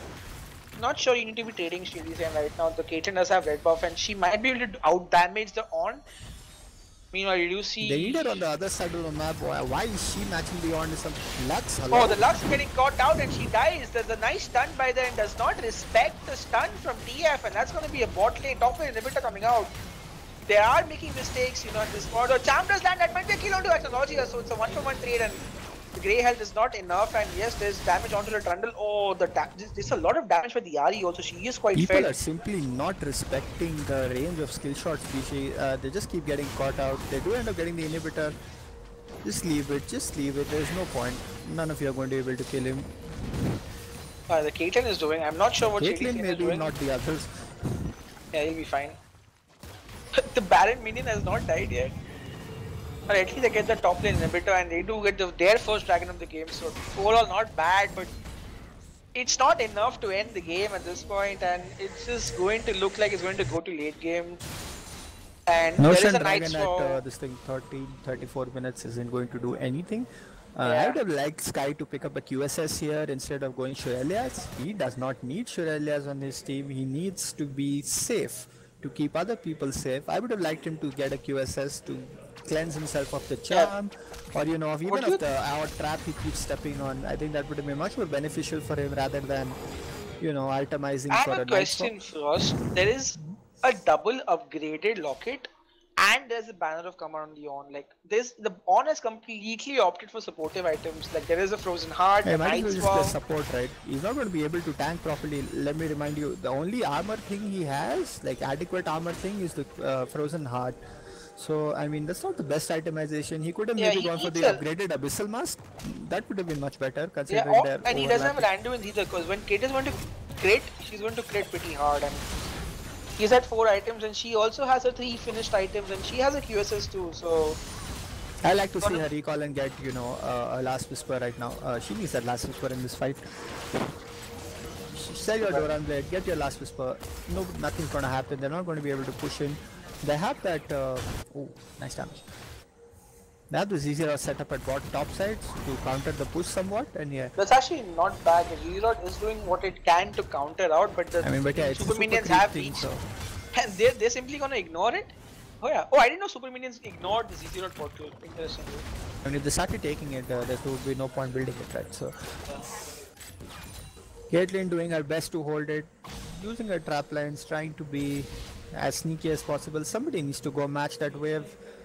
S1: Not sure you need to be trading Shady Saiyan right now. The Caitlyn does have red buff, and she might be able to out damage the on. Meanwhile, you do see.
S2: They need her on the other side of the map. Why, why is she matching the on? Some Lux. Hello?
S1: Oh, the Lux getting caught out and she dies. There's a nice stun by there and does not respect the stun from T F, and that's going to be a bot lane top lane inhibitor coming out. They are making mistakes, you know, in this spot. Or Charm does land. That might be a kill onto Technology, so it's a one for one trade, and the grey health is not enough. And yes, there's damage onto the Trundle. Oh, the there's, there's a lot of damage for the Ahri also. She is quite
S2: People
S1: fed.
S2: are simply not respecting the range of skill shots. Uh, they just keep getting caught out. They do end up getting the inhibitor. Just leave it. Just leave it. There's no point. None of you are going to be able to kill him.
S1: Uh, the Caitlyn is doing. I'm not sure what
S2: Caitlyn maybe doing. Not the others.
S1: Yeah, he'll be fine. The Baron minion has not died yet. Or at least they get the top lane inhibitor, and they do get the, their first dragon of the game. So overall not bad, but it's not enough to end the game at this point, and it's just going to look like it's going to go to late game. And
S2: no
S1: there is a
S2: dragon
S1: night
S2: at uh, this thing thirty, thirty-four minutes isn't going to do anything. Uh, yeah. I would have liked Sky to pick up a Q S S here instead of going Shurelias. He does not need Shurelias on his team. He needs to be safe to keep other people safe. I would have liked him to get a Q S S to cleanse himself of the charm, yeah. or you know, even of the our trap he keeps stepping on. I think that would have been much more beneficial for him rather than, you know, itemizing
S1: I
S2: for
S1: have a, a question, Frost. There is a double upgraded locket, and there's a banner of command on the on. Like this, the on has completely opted for supportive items. Like there is a frozen heart,
S2: hey,
S1: a
S2: might
S1: Knight's
S2: as well just support, right? He's not going to be able to tank properly. Let me remind you, the only armor thing he has, like adequate armor thing, is the uh, frozen heart. So I mean that's not the best itemization. He could have
S1: Yeah,
S2: maybe
S1: he
S2: gone for
S1: needs
S2: the
S1: a
S2: upgraded Abyssal Mask. That would have been much better
S1: yeah,
S2: considering
S1: or,
S2: their
S1: and he doesn't have
S2: overlapping.
S1: Randuin's either, because when Kate is going to crit, she's going to crit pretty hard, and he's at four items, and she also has her three finished items, and she has a Q S S too. So
S2: I like to see her recall and get, you know, uh, a last whisper right now. Uh, she needs that last whisper in this fight. Sell your Doran Blade, get your last whisper. No, nothing's gonna happen. They're not going to be able to push in. They have that. Uh, oh, nice damage. They have the Z zero set up at bot top sides to counter the push somewhat, and yeah.
S1: that's actually not bad. Zerod is doing what it can to counter out, but the
S2: I mean, but yeah, it's
S1: super
S2: a super
S1: minions
S2: creep
S1: have
S2: thing,
S1: reached,
S2: so.
S1: and they're they're simply gonna ignore it. Oh yeah. Oh, I didn't know super minions ignored the Z zero portal. Interesting.
S2: I mean, if they started taking it, uh, there would be no point building it, right? So. Caitlyn doing her best to hold it, using her trap lines, trying to be as sneaky as possible. Somebody needs to go match that wave.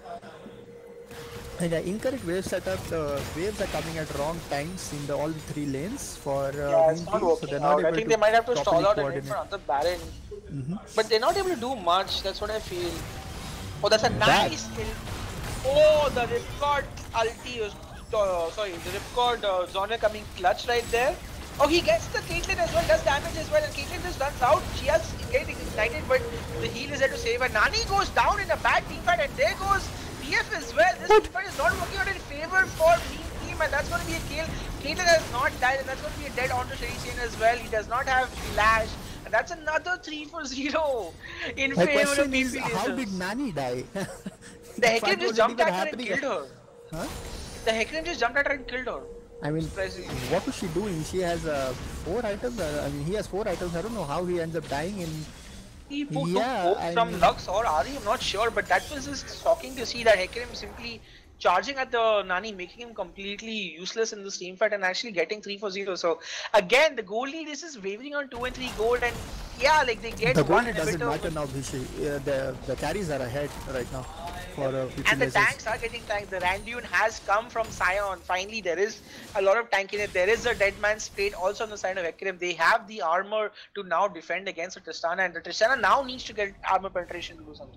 S2: And uh, incorrect wave setup, the waves are coming at wrong times in the all three lanes for uh,
S1: Yeah, it's not
S2: team,
S1: working
S2: so they're not
S1: out.
S2: able
S1: I think
S2: to
S1: they might have to stall out and wait
S2: coordinate.
S1: for another Baron.
S2: Mm-hmm.
S1: But they're not able to do much, that's what I feel. Oh, that's a
S2: That-
S1: nice kill. Oh, the Ripcord ulti was, uh, sorry, the Ripcord uh, Zoner coming clutch right there. Oh, he gets the Caitlyn as well, does damage as well, and Caitlyn just runs out. She has getting ignited, but the heal is there to save her. Nani goes down in a bad team fight, and there goes P F as well. This team fight is not working out in favor for Meme Team, and that's going to be a kill. Caitlyn has not died, and that's going to be a dead onto Sherry as well. He does not have Flash, and that's another three for zero in
S2: My
S1: favor of
S2: question is,
S1: P P
S2: how
S1: lasers.
S2: did Nani die?
S1: The Hecarim just jumped at her and
S2: happening.
S1: killed her.
S2: Huh?
S1: The Hecarim just jumped at her and killed her.
S2: I mean,
S1: Surprising.
S2: what was she doing? She has uh, four items. Uh, I mean, he has four items. I don't know how he ends up dying in.
S1: He took
S2: Yeah,
S1: both
S2: I
S1: from
S2: mean-
S1: Lux or Ari, I'm not sure, but that was just shocking to see that Hecarim simply charging at the Nani, making him completely useless in this team fight and actually getting three for zero. So again, the gold lead is just wavering on two and three gold, and yeah, like they get
S2: The
S1: one
S2: goal doesn't
S1: inhibitor.
S2: matter now, Bishi. Uh, the the carries are ahead right now for uh, P P
S1: And the
S2: lasers.
S1: tanks are getting tanked. The Randuin has come from Sion. Finally, there is a lot of tank in it. There is a dead man's plate also on the side of Hecarim. They have the armor to now defend against the Tristana, and the Tristana now needs to get armor penetration to do something.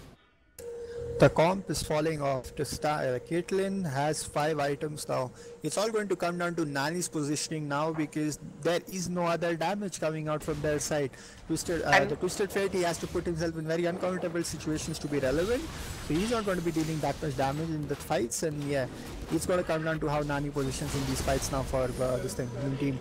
S2: The comp is falling off. To start, uh, Caitlyn has five items now. It's all going to come down to Nani's positioning now because there is no other damage coming out from their side. Twisted, uh,
S1: And-
S2: the Twisted Fate, he has to put himself in very uncomfortable situations to be relevant. So he's not going to be dealing that much damage in the fights. And yeah, it's going to come down to how Nani positions in these fights now for uh, this thing, new team.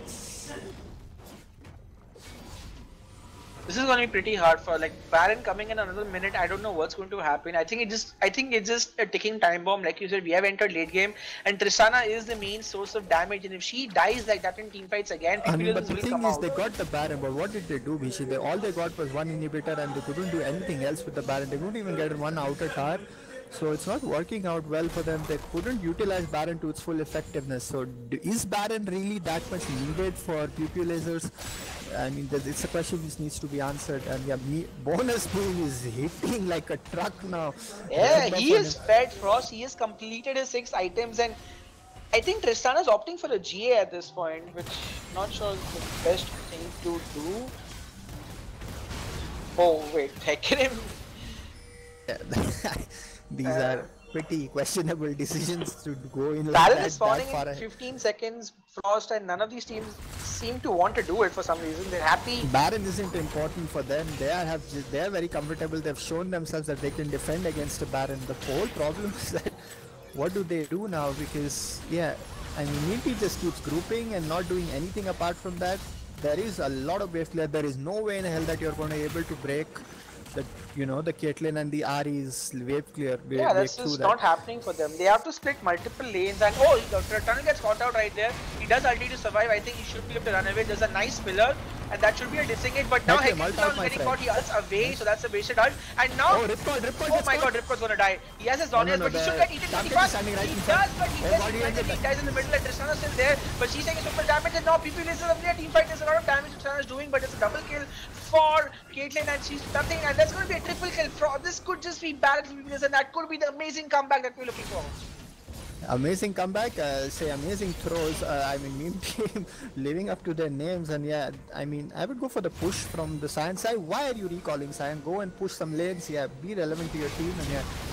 S1: This is going to be pretty hard for like Baron coming in another minute. I don't know what's going to happen. I think it just, I think it's just a ticking time bomb. Like you said, we have entered late game, and Tristana is the main source of damage. And if she dies like that in team fights again,
S2: I mean, but
S1: P P Lasers
S2: the
S1: will
S2: thing
S1: come
S2: is,
S1: out.
S2: they got the Baron, but what did they do, Bishi? They all they got was one inhibitor, and they couldn't do anything else with the Baron. They couldn't even get one outer tower, so it's not working out well for them. They couldn't utilize Baron to its full effectiveness. So, d- is Baron really that much needed for P P lasers? I mean, th- it's a question which needs to be answered. And yeah, me, bonus boom is hitting like a truck now.
S1: Yeah,
S2: Right
S1: he
S2: up on
S1: is
S2: him.
S1: fed Frost. He has completed his six items, and I think Tristana is opting for a G A at this point, which I'm not sure is the best thing to do. Oh wait, Hecarim.
S2: Yeah. These
S1: Uh,
S2: are pretty questionable decisions to go in like
S1: Baron
S2: that,
S1: is spawning
S2: that far
S1: in
S2: ahead.
S1: fifteen seconds. Frost, and none of these teams seem to want to do it for some reason. They're happy.
S2: Baron isn't important for them. They are have ju- they are very comfortable. They've shown themselves that they can defend against a Baron. The whole problem is that what do they do now? Because yeah, I mean, Minty just keeps grouping and not doing anything apart from that. There is a lot of wave clear. There is no way in hell that you're going to be able to break the you know the Caitlyn and the Ari's wave clear. Wave,
S1: Yeah,
S2: wave
S1: that's
S2: through
S1: just
S2: that.
S1: not happening for them. They have to split multiple lanes, and oh, the tunnel gets caught out right there. He does ulti to survive. I think he should be able to run away. There's a nice pillar, and that should be a disengage. But now
S2: Hecarim,
S1: Hecarim
S2: ult
S1: now
S2: out,
S1: is
S2: my
S1: getting
S2: friend.
S1: caught. He ults away, so that's a wasted ult. And now,
S2: Oh, Ripcord, Ripcord
S1: oh
S2: gets
S1: my
S2: caught.
S1: god, Ripcord's gonna die. He has his
S2: No, no,
S1: Zonias,
S2: no,
S1: but he should
S2: the
S1: get eaten
S2: Champion
S1: pretty fast.
S2: is standing right
S1: He
S2: in front.
S1: does, but he
S2: Oh,
S1: gets
S2: body
S1: ignited.
S2: ended
S1: He
S2: that.
S1: dies in the middle, and Tristana's still there. But she's taking super damage, and now P P Lasers of their team fight. There's a lot of damage Tristana's doing, but it's a double kill for Caitlyn, and she's nothing. And that's going to be a triple kill. For this could just be bad for P P Lasers, and that could be the amazing comeback that we're looking for.
S2: Amazing comeback, uh, say amazing throws. Uh, I mean, Meme Team living up to their names, and yeah, I mean, I would go for the push from the Science side. Why are you recalling Science? Go and push some lanes, yeah, be relevant to your team, and yeah,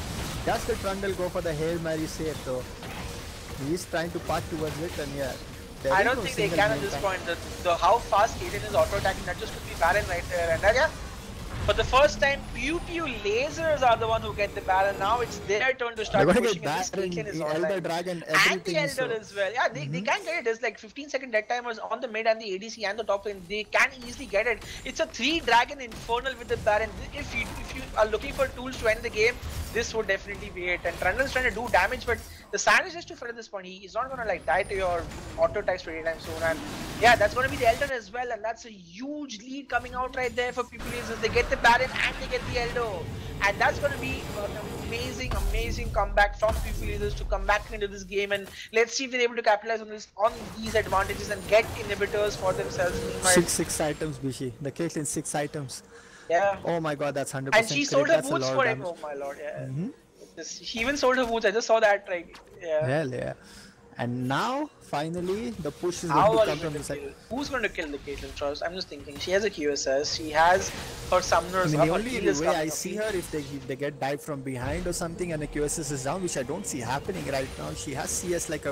S2: Does the Trundle go for the Hail Mary save though? He's trying to part towards it, and yeah.
S1: I don't no think they can at this time. point. The, the how fast Kaden is auto attacking, that just could be Baron right there. And uh, yeah, for the first time, Pew Pew lasers are the one who get the Baron. Now it's their turn to start pushing. And this Caitlyn is
S2: Elder Dragon,
S1: and the Elder so. as well. Yeah, they, mm-hmm. they can get it. There's like fifteen second dead timers on the mid and the A D C and the top lane. They can easily get it. It's a three Dragon Infernal with the Baron. If you if you are looking for tools to end the game, this would definitely be it. And Trundle's trying to do damage, but the Sand is just too far at this point. He is not gonna like die to your auto types anytime soon. And yeah, that's gonna be the Elder as well. And that's a huge lead coming out right there for people. They get the Baron and they get the Elder. And that's gonna be an amazing, amazing comeback from people leaders to come back into this game. And let's see if they're able to capitalize on this, on these advantages and get inhibitors for themselves.
S2: Six, six items, Bishi. The Caitlyn six items.
S1: Yeah.
S2: Oh my God, that's one hundred percent.
S1: And she sold her boots for him. Oh my lord, yeah. Mm-hmm. She even sold her boots. I just saw that. Like, yeah.
S2: Hell yeah. And now, finally, the push is How going to come from the side.
S1: Who's going to kill the Caitlyn Trust? I'm just thinking. She has a Q S S. She has her summoners.
S2: I mean, the only way I see her if they if they get dived from behind or something and the Q S S is down, which I don't see happening right now. She has C S like a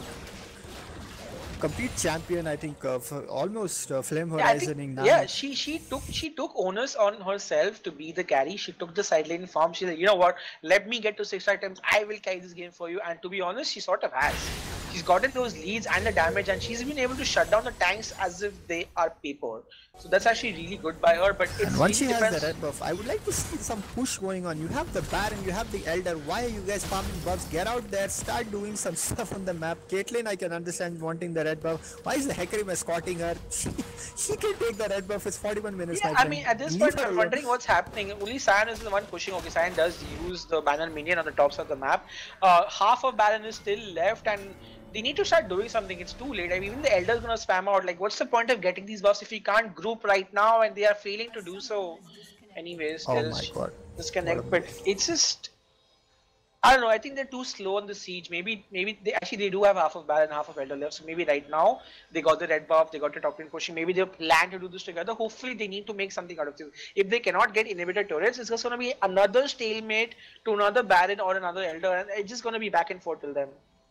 S2: complete champion, I think, uh, for almost uh, Flame Horizoning
S1: yeah,
S2: now.
S1: Yeah, she she took she took onus on herself to be the carry. She took the side lane farm. She said, you know what? Let me get to six items. I will carry this game for you. And to be honest, she sort of has. She's gotten those leads and the damage, and she's been able to shut down the tanks as if they are paper. So that's actually really good by her. But it's
S2: and once
S1: really
S2: she has the red buff, I would like to see some push going on. You have the Baron, you have the Elder. Why are you guys farming buffs? Get out there, start doing some stuff on the map. Caitlyn, I can understand wanting the red buff. Why is the Hecarim escorting her? She, she can take the red buff. It's forty-one minutes.
S1: Yeah, I mean, at this point, I'm wondering what's happening. Only Sion is the one pushing. Okay, Sion does use the Banner minion on the tops of the map. Uh, half of Baron is still left, and they need to start doing something. It's too late. I mean, even the Elder's gonna spam out. Like, what's the point of getting these buffs if we can't group right now and they are failing to do so? Anyways,
S2: oh my God.
S1: Disconnect. But it's just, I don't know. I think they're too slow on the siege. Maybe, maybe they actually they do have half of Baron, half of Elder left. So maybe right now they got the red buff, they got the top lane pushing. Maybe they plan to do this together. Hopefully, they need to make something out of this. If they cannot get inhibitor turrets, it's just gonna be another stalemate to another Baron or another Elder, and it's just gonna be back and forth till then.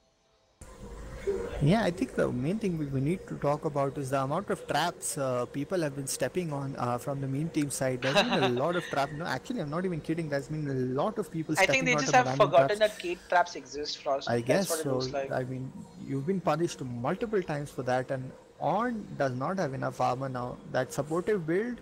S2: Yeah, I think the main thing we, we need to talk about is the amount of traps uh, people have been stepping on uh, from the meme team side. There's been a lot of traps. No, actually, I'm not even kidding. There's been a lot of people stepping on.
S1: I think they just have forgotten traps. that Kate traps exist, Frost.
S2: I guess That's what so. It looks like. I mean, you've been punished multiple times for that, and Ornn does not have enough armor now. That supportive build,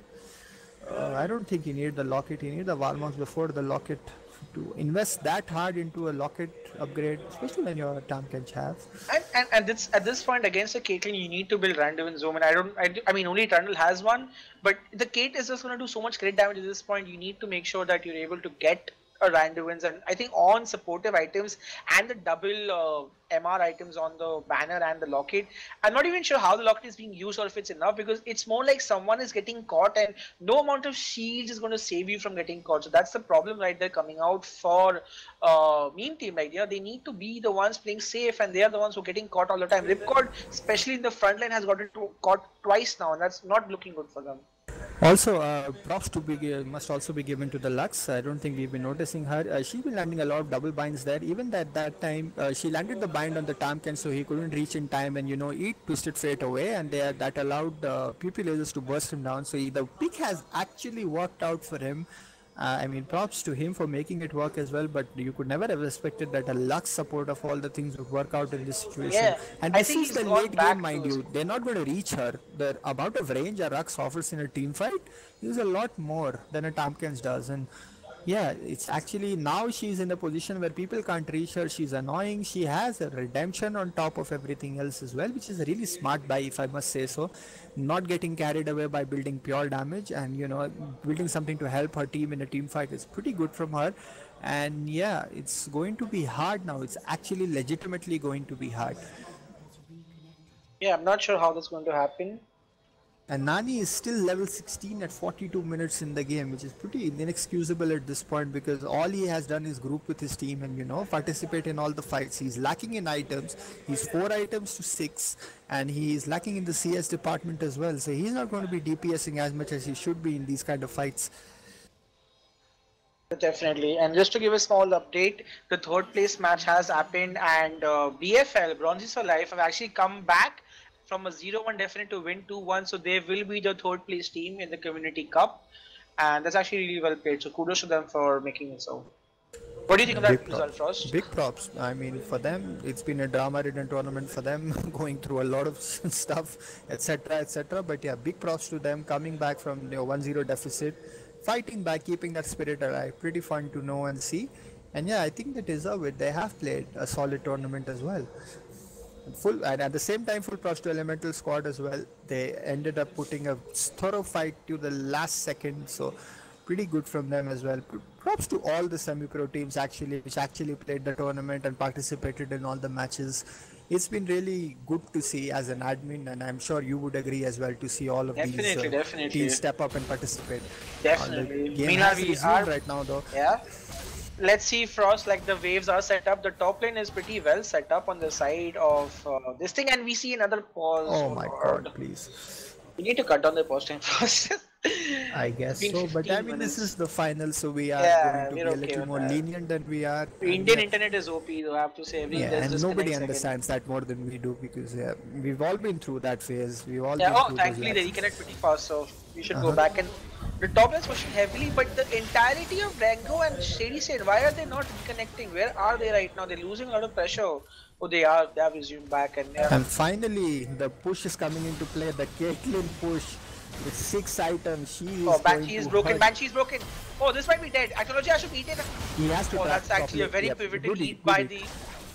S2: uh, I don't think you need the locket. You need the Warmogs before the locket. To invest that hard into a locket upgrade, especially when your Tahm Kench have.
S1: And and, and this, at this point against the Caitlyn, you need to build Randuin Zoom, and I don't. I, I mean, only Trundle has one, but the Kate is just going to do so much crit damage at this point. You need to make sure that you're able to get a Randuin's, and I think on supportive items and the double uh, M R items on the banner and the locket. I'm not even sure how the locket is being used or if it's enough, because it's more like someone is getting caught and no amount of shields is going to save you from getting caught. So that's the problem right there coming out for uh, meme team. Like, you know, they need to be the ones playing safe, and they are the ones who are getting caught all the time. Ripcord, especially in the front line, has gotten to, caught twice now, and that's not looking good for them.
S2: Also, uh, props to be uh, must also be given to the Lux. I don't think we've been noticing her. Uh, she's been landing a lot of double binds there. Even at that time, uh, she landed the bind on the Tahm Kench, so he couldn't reach in time and, you know, eat Twisted Fate away, and they, that allowed uh, Pew Pew lasers to burst him down. So he, the pick has actually worked out for him. Uh, I mean, props to him for making it work as well, but you could never have expected that a Lux support of all the things would work out in this situation.
S1: Yeah,
S2: and this is the late game, mind you. They're not going to reach her. The amount of range a Lux offers in a team fight is a lot more than a Tahm Kench does. And yeah, it's actually now she's in a position where people can't reach her. She's annoying. She has a redemption on top of everything else as well, which is a really smart buy, if I must say so. Not getting carried away by building pure damage, and, you know, building something to help her team in a team fight is pretty good from her. And yeah, it's going to be hard now. It's actually legitimately going to be hard.
S1: Yeah, I'm not sure how that's going to happen.
S2: And Nani is still level sixteen at forty-two minutes in the game, which is pretty inexcusable at this point, because all he has done is group with his team and, you know, participate in all the fights. He's lacking in items. He's four items to six, and he is lacking in the C S department as well. So he's not going to be DPSing as much as he should be in these kind of fights.
S1: Definitely. And just to give a small update, the third place match has happened, and uh, B F L, Bronzes for Life, have actually come back from a zero one definite to win two one. So they will be the third place team in the Community Cup. And that's actually really well played. So kudos to them for making it so. What do you think of
S2: Big
S1: that result,
S2: props.
S1: Frost?
S2: Big props. I mean, for them, it's been a drama-ridden tournament for them, going through a lot of stuff, et cetera, et cetera. But yeah, big props to them coming back from the one zero deficit, fighting back, keeping that spirit alive. Pretty fun to know and see. And yeah, I think they deserve it. They have played a solid tournament as well. Full and at the same time, full props to Elemental squad as well. They ended up putting a thorough fight to the last second, so pretty good from them as well. Props to all the semi-pro teams actually, which actually played the tournament and participated in all the matches. It's been really good to see as an admin, and I'm sure you would agree as well to see all of
S1: Definitely,
S2: these uh,
S1: definitely.
S2: teams step up and participate. Uh,
S1: Definitely.
S2: the game
S1: Meanwhile,
S2: has
S1: we
S2: resumed
S1: are
S2: right now, though.
S1: Yeah. Let's see, Frost, like the waves are set up. The top lane is pretty well set up on the side of uh, this thing, and we see another pause.
S2: Oh my god, please.
S1: We need to cut down the pause time first.
S2: I guess so, but I mean,
S1: minutes.
S2: this is the final, so we are
S1: Yeah,
S2: going to be
S1: we're
S2: a
S1: okay
S2: little
S1: with
S2: more
S1: that.
S2: lenient than we are.
S1: Indian
S2: yeah,
S1: internet is O P, though, I have to say. Every,
S2: yeah,
S1: there's
S2: and
S1: just
S2: nobody
S1: connect
S2: understands that more than we do because yeah, we've all been through that phase. We've all
S1: Yeah,
S2: been
S1: oh,
S2: through
S1: thankfully
S2: those
S1: they
S2: laps.
S1: reconnect pretty fast, so we should
S2: Uh-huh.
S1: go back. And the top is pushing heavily, but the entirety of Rango and Shady State, why are they not reconnecting? Where are they right now? They're losing a lot of pressure. Oh, they are. They have resumed back, and yeah.
S2: And finally, the push is coming into play. The Caitlyn push with six items. She is
S1: Oh,
S2: going
S1: Banshee is
S2: to
S1: broken.
S2: hurt.
S1: Banshee is broken. Oh, this might be dead. Acknowledge has to beat it.
S2: He has to
S1: Oh,
S2: trap
S1: that's actually a
S2: properly.
S1: very
S2: Yep,
S1: pivotal
S2: good
S1: lead
S2: hit,
S1: by
S2: good
S1: the.
S2: hit.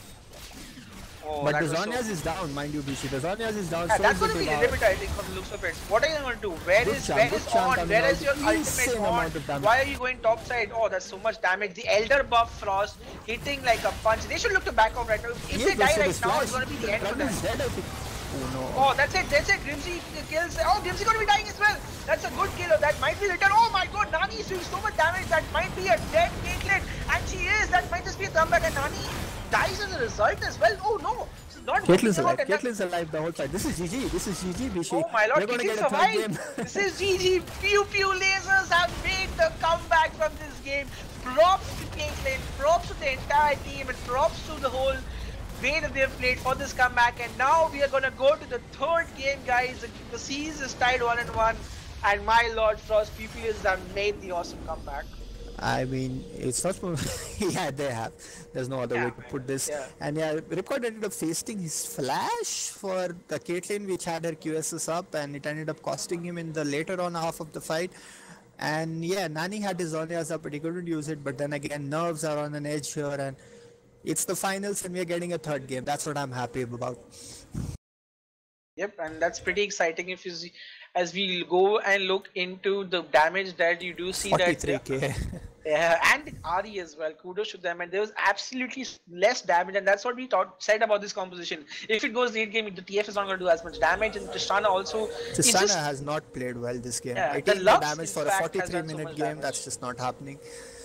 S1: Oh,
S2: But
S1: that
S2: the
S1: was
S2: Zhonya's
S1: so...
S2: is down, mind you, Bishi. The Zhonya's is down.
S1: Yeah,
S2: so
S1: that's
S2: is
S1: going
S2: the
S1: to be
S2: Devour.
S1: limit, I think, from the looks of it. What are you going to do? Where
S2: Good
S1: is
S2: charm,
S1: where
S2: good
S1: is
S2: charm
S1: on?
S2: coming
S1: Where
S2: out.
S1: is your
S2: Insane
S1: ultimate on?
S2: amount of damage.
S1: Why are you going top side? Oh, that's so much damage. The Elder buff Frost hitting like a punch. They should look to back off right now. If
S2: Yes,
S1: they die
S2: Bishi,
S1: right
S2: this
S1: now,
S2: flash.
S1: it's going to be the end for
S2: Run
S1: them.
S2: is dead, I think. Oh no.
S1: Oh, that's it, that's it. Grimsy kills. Oh, Grimsy going to be dying as well. That's a good kill. That might be return. Oh my god, Nani is doing so much damage. That might be a dead Caitlyn. And she is. That might just be a comeback. And Nani dies as a result as well. Oh no. She's not
S2: Caitlyn's
S1: working out
S2: alive.
S1: and that-
S2: Caitlyn's alive the whole time. This is G G. This is G G, Bishi.
S1: Oh my lord,
S2: We're going to
S1: Caitlyn
S2: get a third
S1: survived!
S2: game.
S1: This is G G. Pew Pew Lasers have made the comeback from this game. Props to Caitlyn, props to the entire team, and props to the whole way that they've played for this comeback. And now we are going to go to the third game, guys. The, the series is tied one and one. And my lord, Frost, Pew Pew Lasers have made the awesome comeback.
S2: I mean, it's not. Yeah, they have. There's no other
S1: Yeah,
S2: way to put this.
S1: yeah.
S2: And yeah, Ripcord ended up wasting his flash for the Caitlyn, which had her Q S S up, and it ended up costing him in the later on half of the fight. And yeah, Nani had his Zhonya's up, but he couldn't use it. But then again, nerves are on an edge here, and it's the finals, and we're getting a third game. That's what I'm happy about.
S1: Yep, and that's pretty exciting if you see, as we go and look into the damage that you do see that.
S2: forty-three K.
S1: Yeah, and Ari as well. Kudos to them. And there was absolutely less damage, and that's what we thought said about this composition. If it goes late game, the T F is not going to do as much damage, and Tristana also. it's
S2: Tristana
S1: just-
S2: has not played well this game.
S1: Yeah,
S2: I
S1: the
S2: take the
S1: Lux,
S2: damage
S1: in
S2: for a
S1: fact, has
S2: forty-three
S1: done so
S2: minute
S1: much
S2: game.
S1: damage.
S2: That's just not happening.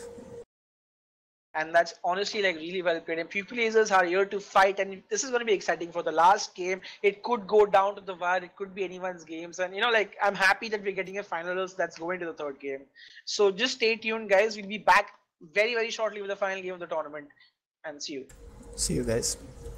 S1: And that's honestly like really well played. And Pew Pew Lasers are here to fight, and this is going to be exciting for the last game. It could go down to the wire. It could be anyone's games, and you know, like I'm happy that we're getting a finalist that's going to the third game. So just stay tuned, guys. We'll be back very very shortly with the final game of the tournament, and see you.
S2: See you guys.